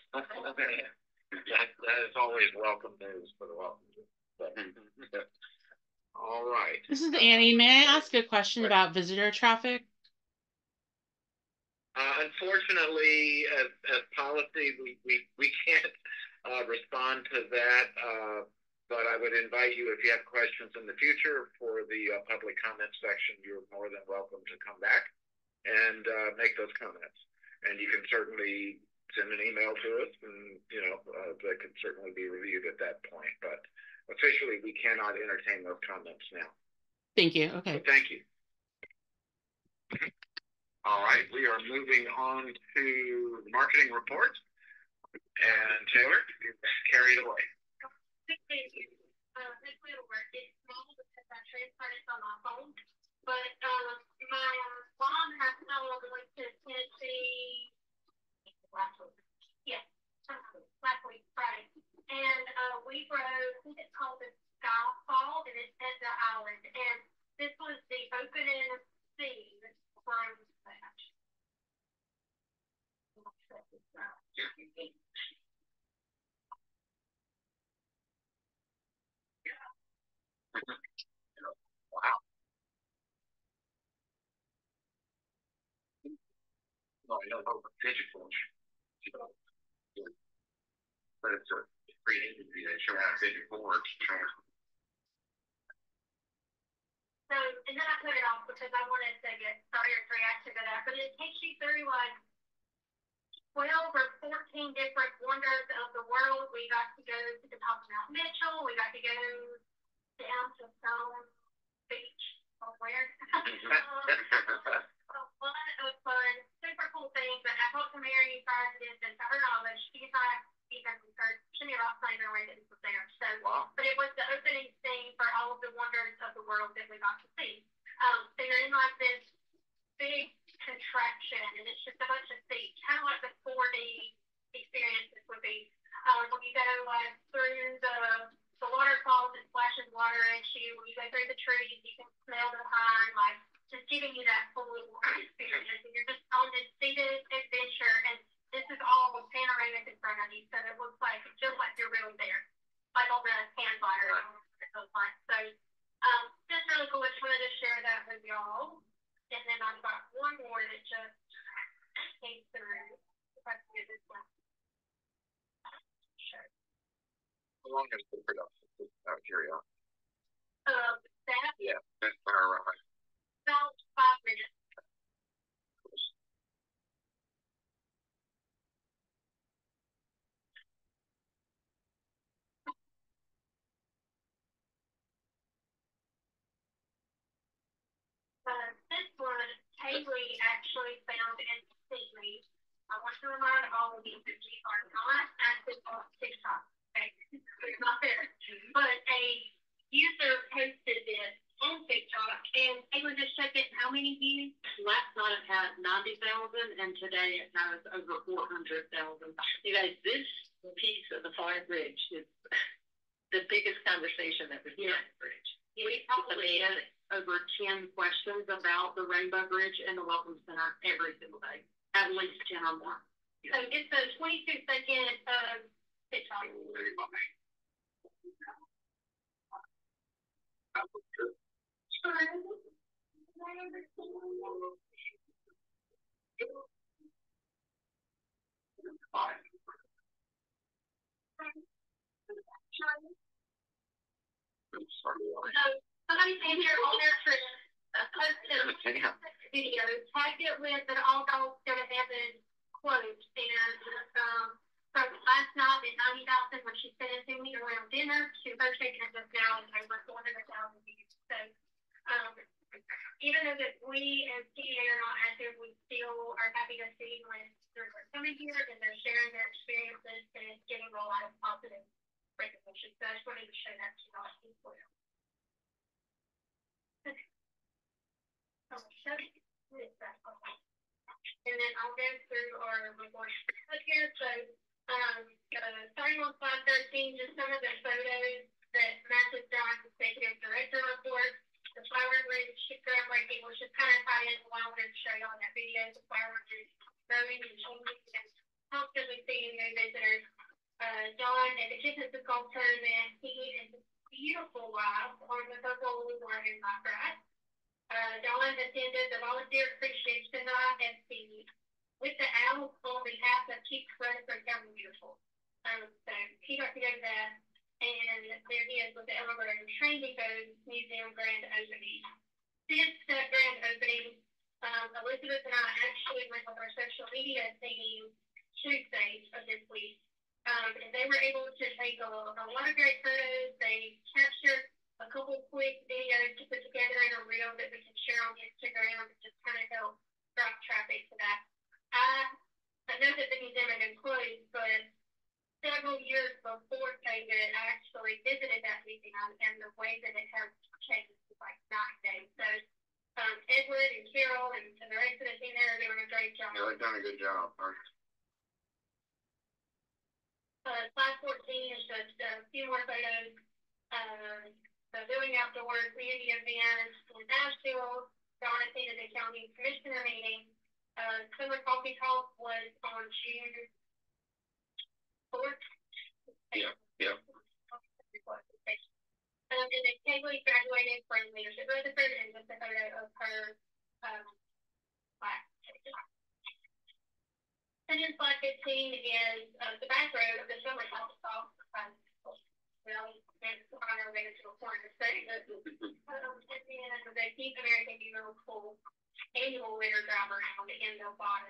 That is always welcome news for the welcome. All right. This is Annie. May I ask a question about visitor traffic? Unfortunately, as policy, we can't respond to that. But I would invite you, if you have questions in the future for the public comment section, you're more than welcome to come back and make those comments. And you can certainly send an email to us, and they can certainly be reviewed at that point. But officially, we cannot entertain those comments now. Thank you. Okay. So thank you. All right, we are moving on to the marketing report. And Taylor, you carry it away. Thank you. This will work. It's small because I transferred it on my phone. But my mom has traveled to Tennessee last week. Yeah, last week, Friday. And we rode, I think it's called the Skyfall, and it's at the island. And this was the opening scene from that. Wow. No, I don't know the digital. But it's a free agency that shows how digital works. So, and then I put it off because I wanted to get started reaction to that. But it takes you through like 12 or 14 different wonders of the world. We got to go to the top of Mount Mitchell. We got to go down to Stone Beach somewhere. A lot of fun, super cool things. But I talked to Mary prior to this, and to her knowledge, she's not even heard Chimney Rock Plain or anything was there. So, but it was the opening scene for all of the wonders of the world that we got to see. So you're in like this big contraction, and it's just a bunch of seats, kind of like the 4D experiences would be. When you go like through the waterfalls, it splashes water at you. When you go through the trees, you can smell the pine, like just giving you that full experience. And you're just on this seated adventure, and this is all panoramic in front of you, so it looks like it feels like you're really there, like on the campfire. So, just really cool. I just wanted to share that with y'all. requested as well. Sure. How long is the production? Out of curiosity. That Yeah, that's fire right. about 5 minutes. This one, Haley actually found instantly. I want to remind all of you that we are not active on TikTok. Okay? We're not there. But a user posted this on TikTok, and Haley just checked it. How many views? Last night it had 90,000, and today it has over 400,000. You guys, this piece of the Fire Bridge is the biggest conversation that we've had on the bridge. We probably had over 10 questions about the Rainbow Bridge and the Welcome Center every single day. At least 10 or more. So it's a 22-second TikTok. Somebody's in here on their trip. Video tagged it with that all dogs gonna have a quote, and from last night at 90,000 when she sent it to me around dinner, she was taking it just now and over 400,000 views. So even though that we as TDA are not active, we still are happy to see when they're coming here and they're sharing their experiences and it's getting a lot of positive recognition. So I just wanted to show that to y'all as well. And then I'll go through our report here. So starting on slide 13, just some of the photos that matches John's executive director report. The Flower Bridge groundbreaking, which is kind of tied in what I wanted to show you on that video. The Flower Bridge growing and changing and constantly seeing new visitors. John at the Kittens of Golf Tournament, he and his beautiful wife on the purple learning bike ride. Dawn attended the volunteer appreciation night at the with the Owls on behalf of Keep Rutherford County Beautiful. So he got to go to that, and there he is with the Elevator Training Boat Museum grand opening. Since that grand opening, Elizabeth and I actually went with our social media team Tuesday of this week, and they were able to take a lot of great photos. They captured a couple quick videos to put together in a reel that we can share on Instagram and just kind of help drive traffic to that. I know that the museum had been closed, but several years before COVID, I actually visited that museum, and the way that it has changed is like night and day. So Edward and Carol and the rest of the team there are doing a great job. Yeah, they've done a good job. Slide 14 is just a few more photos. The Building Outdoors community events in Nashville. Dawn attended the county commissioner meeting. Summer Coffee Talk was on June 4th. Yeah. And then Haley graduated from Leadership Rutherford, and just a photo of her class. And then slide 15 is the back row of the summer talk. Well, that's on our way to a corner state. And then the Keep American Beautiful annual winter drive around in the bottom.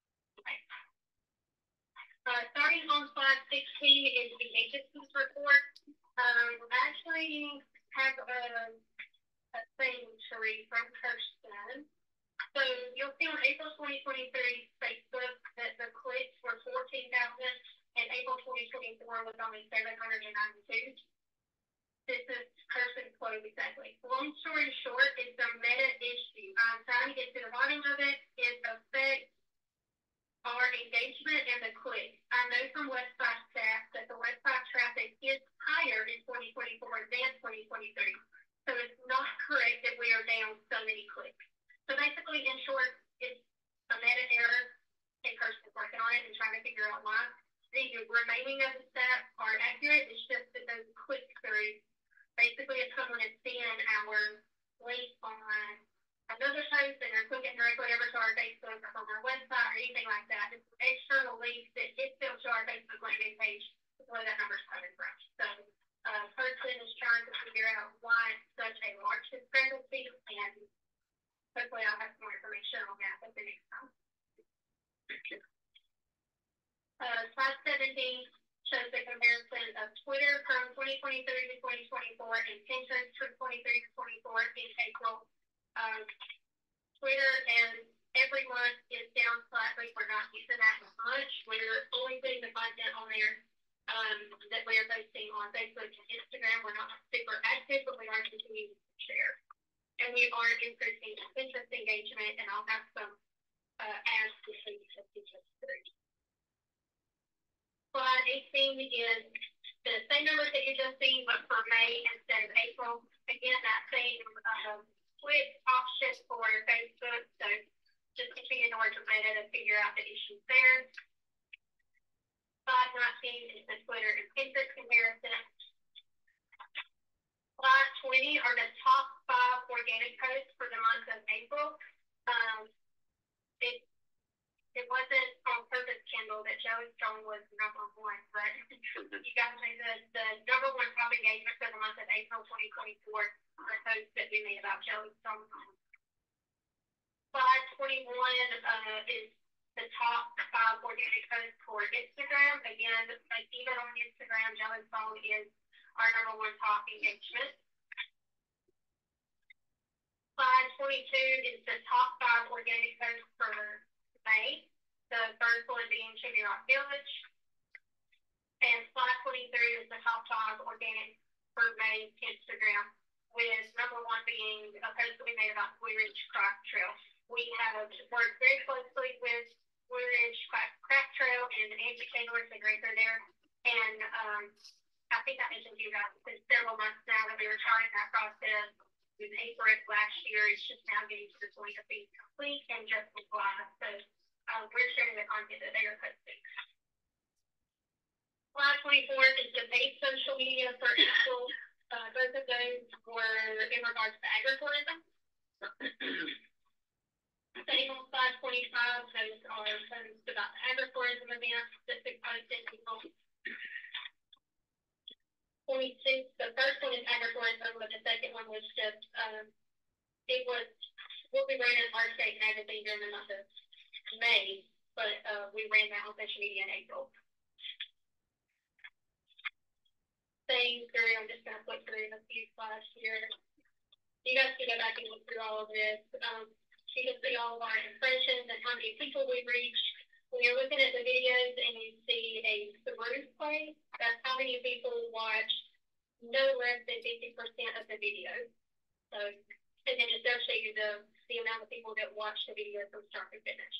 Starting on slide 16 is the agency's report. I actually have a thing to read from Kirsten. So you'll see on April 2023 Facebook that the clicks were 14,000 and April 2024 was only 792. This is Kirsten's quote exactly. Long story short, it's a meta issue. I'm trying to get to the bottom of it. It affects our engagement and the clicks. I know from website stats that the website traffic is higher in 2024 than 2023. So it's not correct that we are down so many clicks. So basically, in short, it's a meta error, and Kirsten's working on it and trying to figure out why. The remaining of the stats are accurate. It's just that those click-throughs, basically, if someone is seeing our link on another post and they're clicking directly over to our Facebook or from our website or anything like that, it's external link that is still to our Facebook landing page where that number's coming from. So, person is trying to figure out why it's such a large discrepancy, and hopefully I'll have more information on that at the next time. Slide 17 shows the comparison of Twitter from 2023 to 2024 and Pinterest from 23 to 24 in April. Twitter and every month is down slightly. We're not using that as much. We're only putting the content on there that we are posting on Facebook and Instagram. We're not super active, but we are continuing to share. And we are increasing Pinterest engagement, and I'll have some ads to show you as we go through. Slide 18 is the same numbers that you just seen, but for May instead of April. Again, that same split option for Facebook. So just continue to work with Meta to figure out the issues there. Slide 19 is the Twitter and Pinterest comparison. Slide 20 are the top 5 organic posts for the month of April. It wasn't on purpose, Kendall, that Joey Strong was number 1, but you guys know the number 1 top engagement for the month of April 2024, the post that we made about Joey Strong. Slide 21 is the top 5 organic posts for Instagram. Again, even on Instagram, Joey Strong is our number 1 top engagement. Slide 22 is the top 5 organic posts for May, the first one being Chimney Rock Village. And slide 23 is the top 5 organic for May Instagram, with number 1 being a post that we made about Blue Ridge Craft Trail. We have worked very closely with Blue Ridge Craft Trail and Angie Taylor, the director there. And I think I mentioned to you guys it's been several months now that we were trying that process. In April last year, it's just now getting to the point of being complete and just live. So we're sharing the content that they are posting. Slide 24 is the paid social media for April. Both of those were in regards to agritourism. Same on slide 25, those are posts about the agritourism events that took place in April. 26, the first one is agritourism, but the second one was just, it was what we ran in our state magazine during the month of May, but we ran that on social media in April. Same through, I'm just going to flip through a few slides here. You guys can go back and look through all of this. You can see all of our impressions and how many people we reached. When you're looking at the videos and you see a through play, that's how many people watch no less than 50% of the video. So, and then it does show you the amount of people that watch the video from start to finish.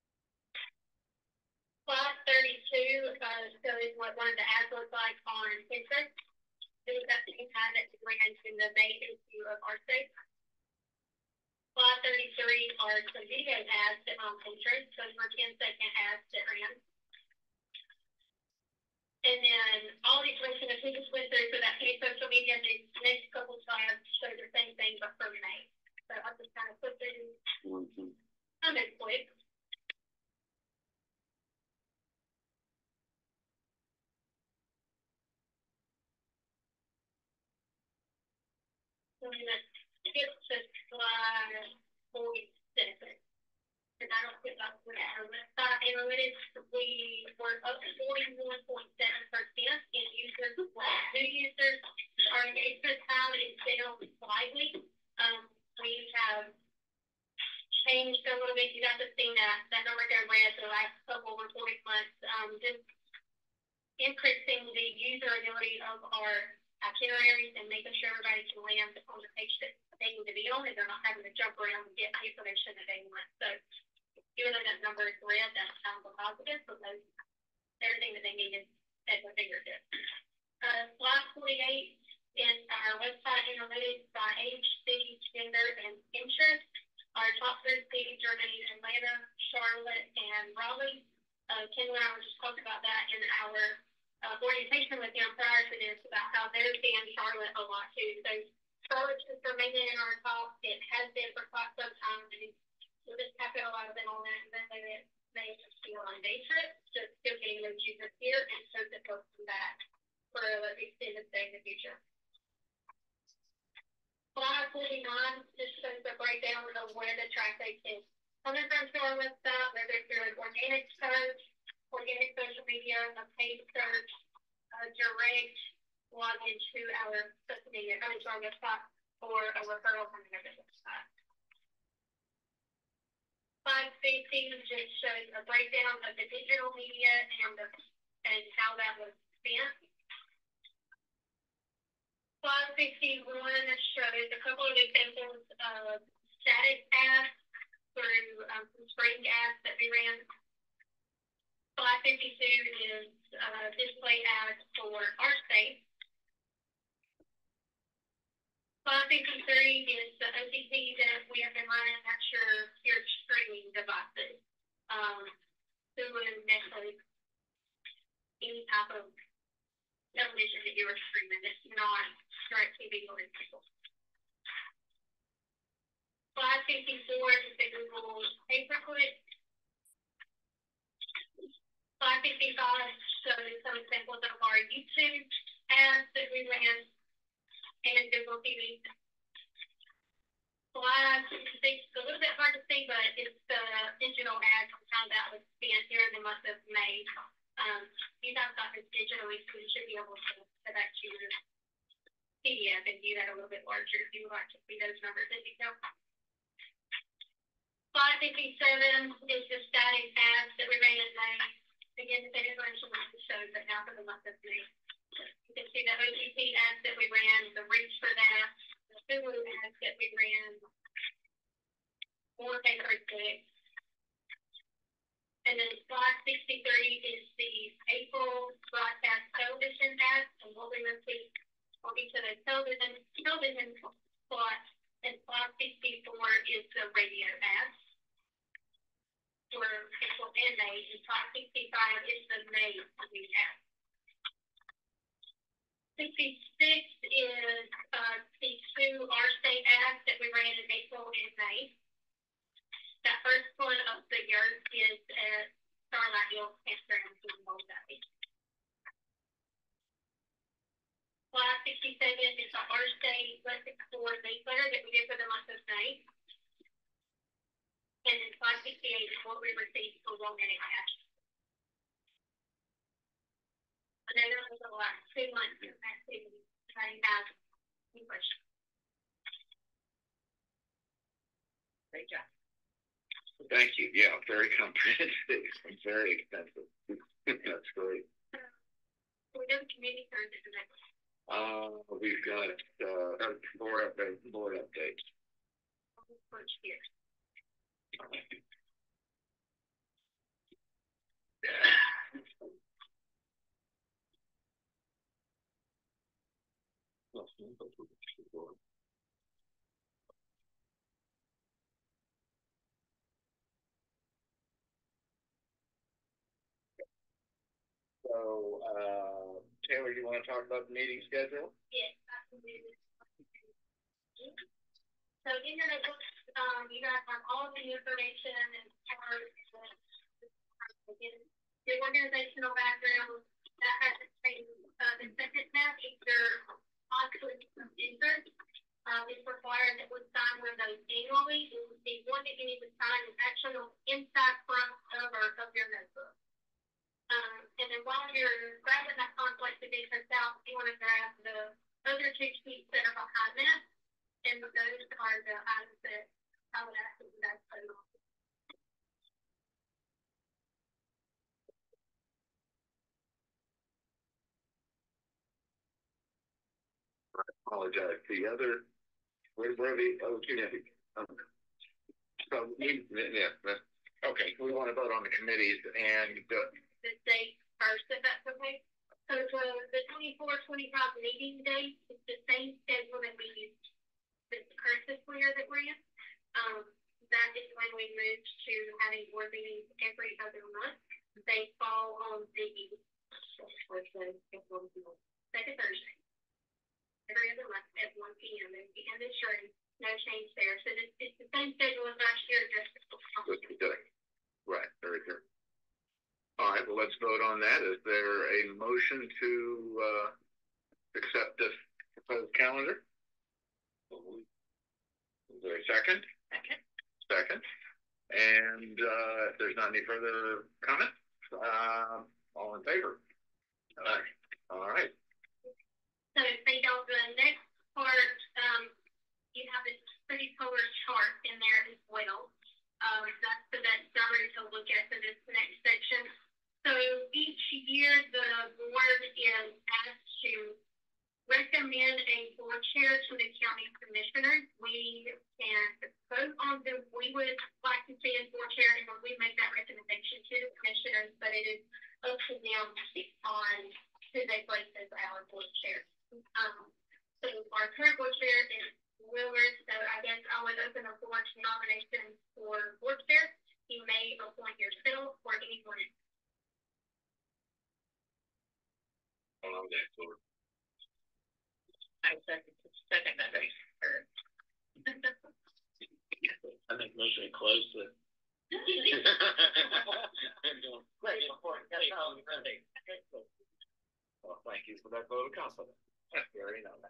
Slide 32 shows what one of the ads looks like on Pinterest. It was that same ad that we ran in the May issue of our state. Slide 33 are some video ads that on Pinterest. Those were 10-second ads that ran. And then all the information that we just went through for that paid social media, the next couple slides show the same thing but for May. So I'll just kind of put through kind of quick. So let's skip to slide 47. And I don't think that's what analytics, we were up to 41.7% in users. New users, our engagement time is down slightly. We have changed a little bit. You guys have seen that number go red for the last couple of reporting months. Just increasing the userability of our itineraries and making sure everybody can land on the page that they need to be on, and they're not having to jump around and get the information that they want. So even though that number is red, that's kind of a positive, but everything that they needed at their fingertips. Slide 48 is our website analytics by age, city, gender, and interest. Our top 3 cities remain Atlanta, Charlotte, and Raleigh. Ken and I were just talking about that in our orientation with him prior to this about how they're seeing Charlotte a lot too. So Charlotte is remaining in our top. It has been for quite some time, and we'll just capitalize on that, and then they just feel on day trips, just those use this year and so that they'll come back for an extended stay in the future. Slide 49 just shows the breakdown of where the traffic is coming from to our website, whether it's through an organic search, organic social media, a paid search, direct log into our social media, to our website, or a referral from another website. 515 just shows a breakdown of the digital media and how that was spent. 551 shows a couple of examples of static ads through some spring ads that we ran. 552 is display ads for our state. 553 is the OTT that we have been running at your streaming devices. Hulu, Netflix, any type of television that you are streaming that's not direct TV or cable. 554 is the Google pay-per-click. 555 shows some examples of our YouTube ads that we ran and Google TV. Slide 66 is a little bit hard to see, but it's the digital ads and how that was spent during the month of May. You guys got this digitally, so you should be able to go back to your PDF and view that a little bit larger if you would like to see those numbers in detail. 557 is the static ads that we ran in May. Again, the same information shows that now for the month of May. You can see the OTT ads that we ran, the reach for that, the Hulu ads that we ran, more pay-per-click. And then slide 63 is the April broadcast television ads, and what we repeat will be to the television slot, and slide 64 is the radio ads for April and May, and slide 65 is the May ads. 66 is the two our state ads that we ran in April and May. That first one of the year is at Starlight Hills Campground in Moldavia. Slide 67 is the our state Let's Explore newsletter that we did for the month of May. And then slide 68 is what we received for romantic ads. I know there was a lot, 2 months of activity. I have any questions. Great job. Thank you. Yeah, very comprehensive and very extensive. That's great. We have community services next. We've got board updates. First year. So, Taylor, you want to talk about the meeting schedule? Yes, I can do this. So in your notebooks, you guys have all the information and your organizational background that hasn't changed. The second tab is your conflict of interest. It's required that we sign one of those annually. The one that you need to sign is actually on the inside front cover of your notebook. And then while you're grabbing that conflict of interest out, you want to grab the other two sheets that are behind that. And those are the items that I would ask you guys to put on. I apologize. The other, where the other two? So, yeah. Okay, we want to vote on the committees and The date first, if that's okay. So the 24-25 meeting date is the same schedule that we used this current fiscal year that we're in. That is when we moved to having board meetings every other month. They fall on the second Thursday. Every other month at 1 p.m. And we have insurance, no change there. So it's the same schedule as last year, just right, very good. All right, well, let's vote on that. Is there a motion to accept this proposed calendar? Is there a second? Second. Second. And if there's not any further comment, all in favor? All right. So if they don't, the next part, you have this pretty color chart in there as well. That's the best summary to look at for this next section. So each year the board is asked to recommend a board chair to the county commissioners. We can vote on who we would like to see as board chair, and we make that recommendation to the commissioners, but it is up to them on who they place as our board chair. So our current board chair is Willard, so I guess I would open a board nomination for board chair. You may appoint yourself or anyone else. I second that. I think motion to close the. Well, thank you for that vote of confidence. Very nice.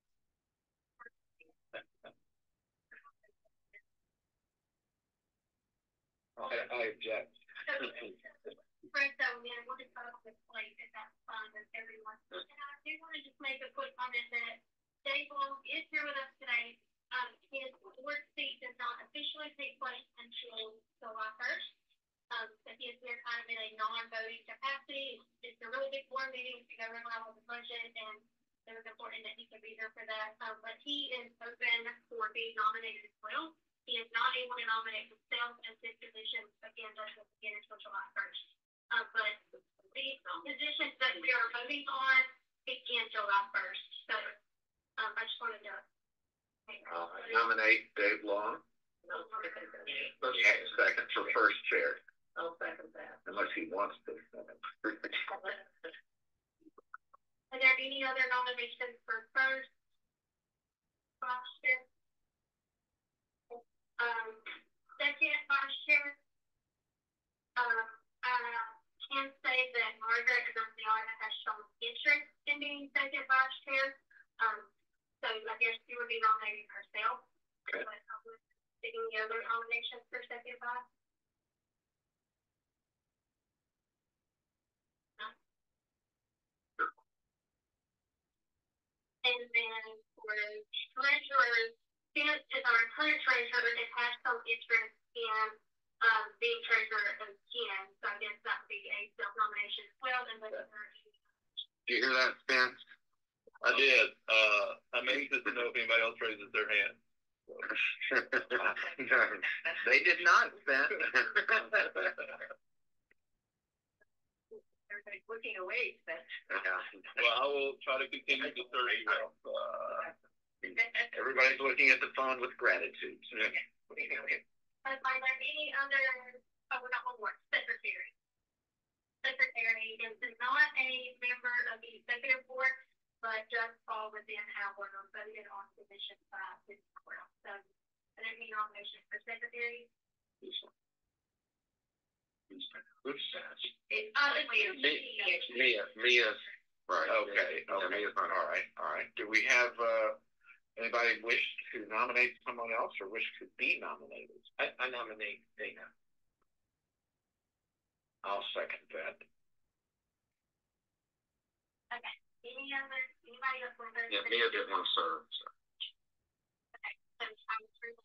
I object. Right, so then we'll just vote on this plate if that's fine with everyone. And I do want to just make a quick comment that Dave Long is here with us today. His board seat does not officially take place until July 1st. So he is here kind of in a non-voting capacity. It's a really big board meeting to go around with the budget, and it was important that he could be here for that. But he is open for being nominated as well. He is not able to nominate himself as his position, again, doesn't begin until July 1st. But the positions that we are voting on begin July 1st. So I just wanted to Nominate Dave Long. Second for first chair. I'll second that. Unless he wants to. Are there any other nominations for first, vice chair? Second vice chair? I can say that Margaret and Diana has shown interest in being second vice chair. So I guess she would be nominating herself. Okay. But any other nominations for second vice? And then for treasurer, since our current treasurer has some interest in being treasurer again, so I guess that would be a self-nomination as well. And did you hear that, Spence? I did. I'm anxious to know if anybody else raises their hand. They did not, Spence. Everybody's looking away, but. Well, I will try to continue to serve you well. Everybody's looking at the phone with gratitude. Are there any other, we're not one more, secretary. Secretary is not a member of the executive board, but does fall within our voted on position by this court. So, are there any nominations for secretary? Mia. Right. Okay. Mia's not. All right. Do we have anybody wish to nominate someone else or wish to be nominated? I nominate Dana. I'll second that. Okay. Anybody else want to? Yeah, Mia didn't want to serve. So. Okay. So I'm through.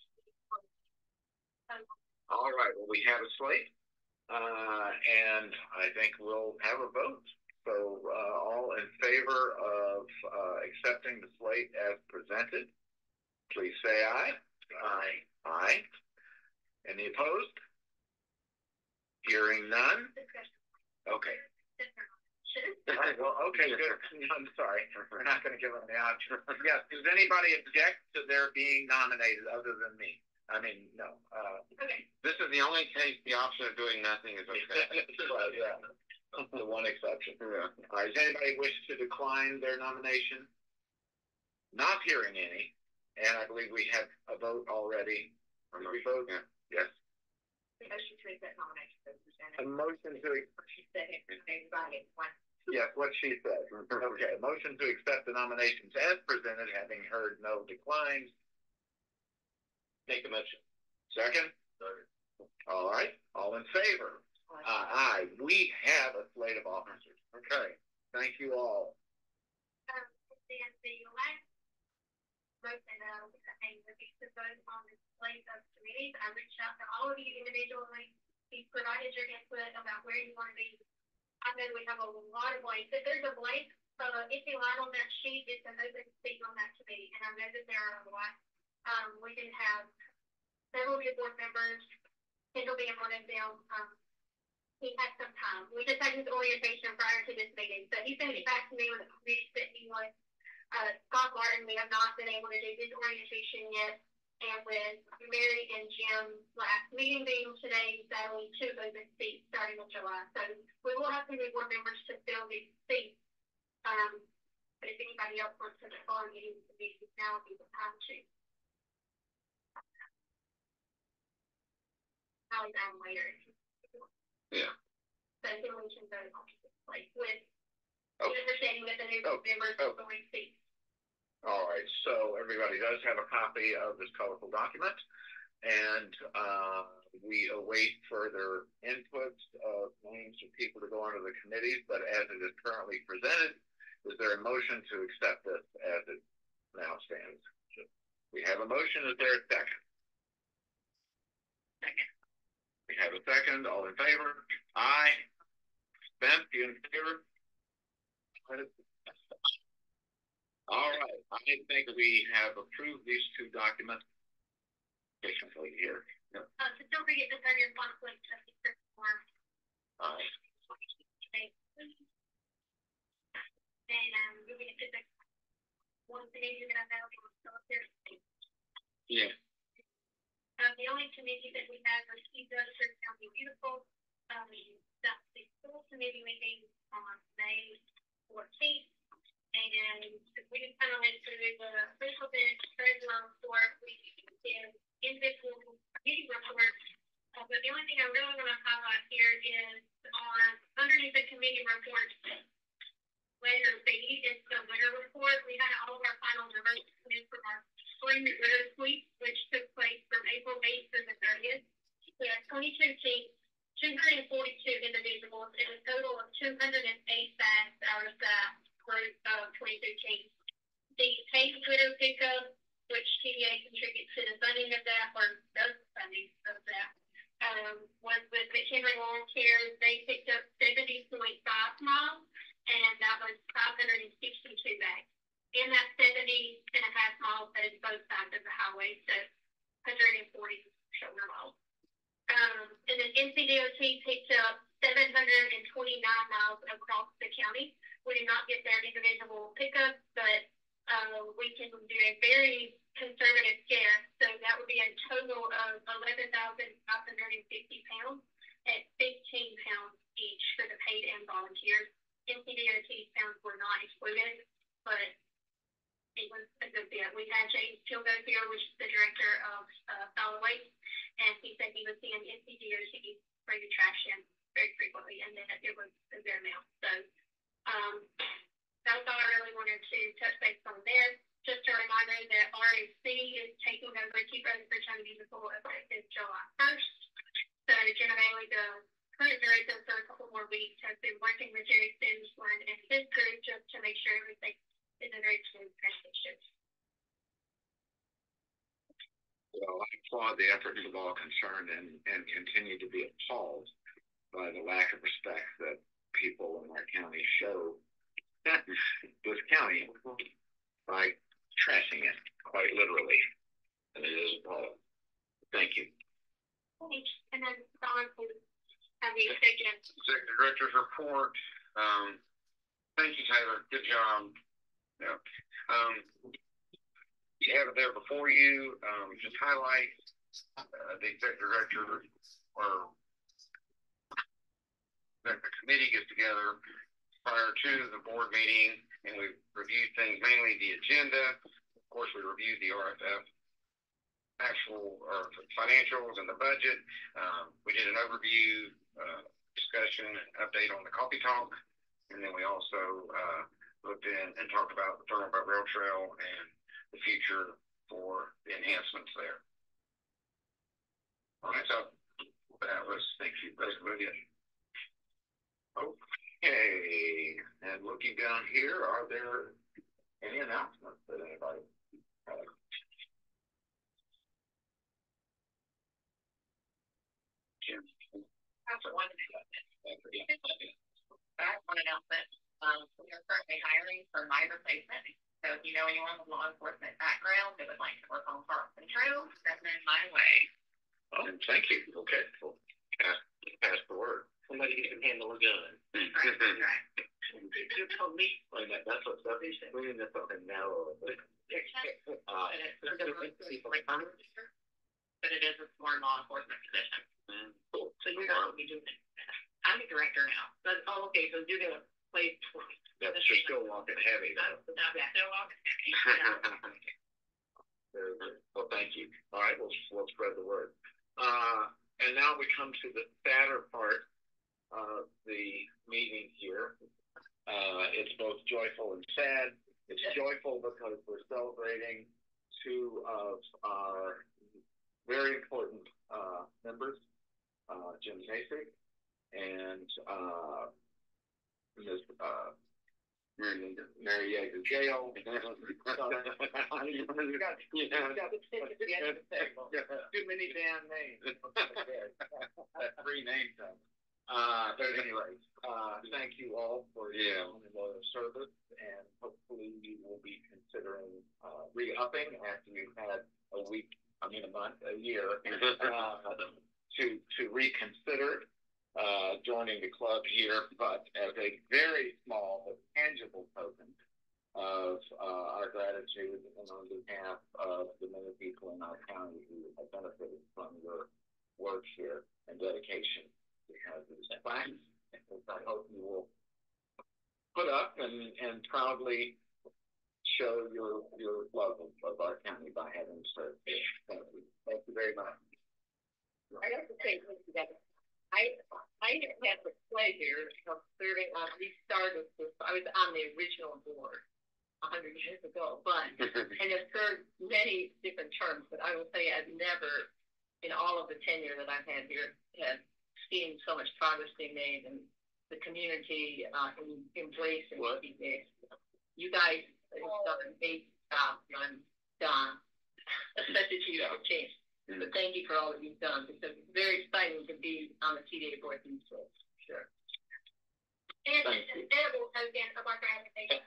All right. Well, we have a slate. And I think we'll have a vote. So all in favor of accepting the slate as presented, please say aye. Aye. Aye. Any opposed? Hearing none? Okay. Well, okay, good. I'm sorry. We're not going to give them the option. Yes. Does anybody object to their being nominated other than me? I mean, no. Okay. This is the only case the option of doing nothing is okay. Well, yeah. The one exception. Yeah. All right. Does anybody wish to decline their nomination? Not hearing any, and I believe we have a vote already. Did we vote? Yeah. Yes. The motion to accept nominations as presented. A motion to, She said it, everybody, one. yes, what she said. Okay, motion to accept the nominations as presented, having heard no declines. Make the motion. Second? All right, all in favor? Aye. We have a slate of officers. Okay, thank you all. Then the last motion, and the piece of vote on the slate of committees, I reached out to all of you individually. You provided your input about where you want to be. I know we have a lot of blanks. If there's a blank, if you line on that sheet, it's an open seat on that committee, and I know that there are a lot. We can have several new board members. Kendall being one of them. He had some time. We just had his orientation prior to this meeting, so he's going to get back to me with the committee that he wants. Scott Martin, we have not been able to do his orientation yet, and with Mary and Jim last meeting being today, sadly, 2 open seats starting in July. So we will have some new board members to fill these seats. But if anybody else wants to follow meetings, now would be the time to. I'll down later. Yeah. So then we can vote on this place with understanding that the new members are going to see. All right, so everybody does have a copy of this colorful document, and we await further inputs of names of people to go onto the committees, but as it is currently presented, is there a motion to accept this as it now stands? We have a motion. Is there a second? Second. We have a second. All in favor? Aye. Ben, you in favor? All right. I think we have approved these 2 documents efficiently here. So don't forget to turn your conflict to the form. All right. And we're going to get the one thing you're going to have is military. Yeah. The only committee that we have received Rutherford County Beautiful. That's the full committee meeting on May 14th. And we just kind of went through the official bench, treasurer report, we did individual committee reports. But the only thing I really want to highlight here is on underneath the committee report, letter B is the winter report. We had all of our final numbers from our spring widow sweep, which took place from April 8th through the 30th. We had 22 teams, 242 individuals, and a total of 208 bags out of that group of 22 teams. The paid widow pickup, which TDA contributes to the funding of that, or does the funding of that, was with McHenry Lawn Care. They picked up 70.5 miles, and that was 562 bags. In that 70.5 miles, that is both sides of the highway, so 140 shoulder miles. And then NCDOT picked up 729 miles across the county. We did not get their individual pickup, but we can do a very conservative guess. So that would be a total of 11,550 pounds at 15 pounds each for the paid and volunteers. NCDOT pounds were not excluded, but it was a good bit. We had James Kilgore, which is the director of solid waste, and he said he was seeing NCDOT bring the trash in very frequently, and then it was a good amount. So that's all I really wanted to touch base on there. Just a reminder that RAC is taking over Keep Rutherford County Beautiful effective July 1st. So Jenna Bailey, the current director for a couple more weeks, has been working with Jerry Sims and his group just to make sure everything is a very smooth transition. Well, I applaud the efforts of all concerned and continue to be appalled by the lack of respect that people in our county show this county by trashing it, quite literally. And it is appalling. Thank you. And then Don will have the executive Director's report. Thank you, Taylor. Good job. Yeah. You have it there before you. Just highlight the executive director or the committee gets together prior to the board meeting, and we review things, mainly the agenda. Of course, we review the RFF actual financials and the budget. We did an overview discussion and update on the coffee talk, and then we also looked in and talked about the Thurman Rail Trail and the future for the enhancements there. All right, so that was, thank you, that's good. Okay, and looking down here, are there any announcements that anybody has? Jim? One announcement. We are currently hiring for my replacement. So if you know anyone with law enforcement background that would like to work on parks and trails, send them my way. Oh, thank you. Okay, cool. Pass the word. Somebody who can handle a gun. Right. Police. That's what something said. We need something narrow. But it is a smart law enforcement position. Cool. So you're going to be doing it. I'm a director now. But, okay, so you're going to play. Yeah, but you're still walking heavy. Still walking heavy. Very good. Well, thank you. All right, we'll spread the word. And now we come to the sadder part of the meeting here. It's both joyful and sad. It's joyful because we're celebrating two of our very important members, Jim Kasich and Ms. Mary Yeager Jail. Too many damn names. Three names. But anyways, thank you all for your loyal service, and hopefully you will be considering re-upping after you've had a month, a year, to reconsider joining the club here, but as a very small but tangible token of our gratitude and on behalf of the many people in our county who have benefited from your work here and dedication. Because it's fine. I hope you will put up and proudly show your love of our county by having served. Thank you. Thank you very much. I have to say, I have had the pleasure of serving on. We started this. I was on the original board 100 years ago, and have served many different terms. But I will say, I've never, in all of the tenure that I've had here, have seen so much progress being made, and the community embracing what we did. You guys have done a great job, Don, especially to your team. But thank you for all that you've done, because it's very exciting to be on the TDA board these days. Sure. And it's an edible token of our gratification.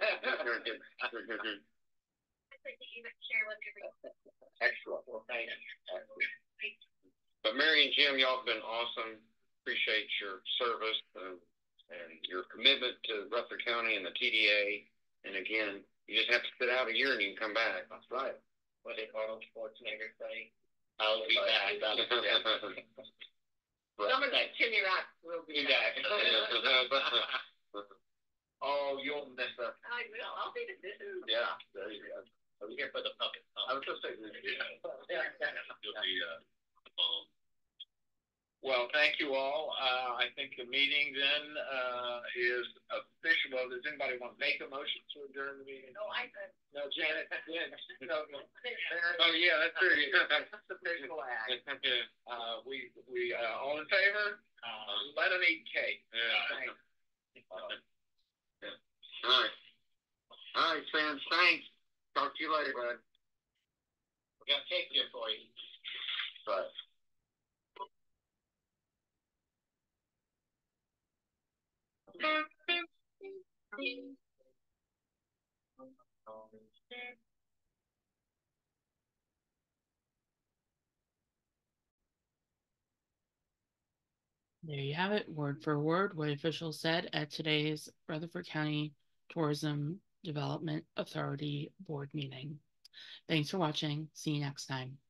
Excellent. Well, thank you. But Mary and Jim, y'all have been awesome. Appreciate your service and your commitment to Rutherford County and the TDA. And again, you just have to sit out a year and you can come back. That's right. What they call Schwarzenegger say? I'll be back. Some of that Timmy Rock will be back. Oh, you'll miss up. I will. I'll be the distant. Yeah, there you go. I'm here for the puppet. I was just saying. You'll be Well, thank you all. I think the meeting then is official. Well, does anybody want to make a motion to adjourn the meeting? No, I could. No, Janet. No. Oh, yeah, that's true. That's the official act. We all in favor? Let them eat cake. Yeah. All right. All right, Sam. Thanks. Talk to you later, bud. We got cake here for you. Bye. There you have it, word for word, what officials said at today's Rutherford County Tourism Development Authority Board meeting. Thanks for watching. See you next time.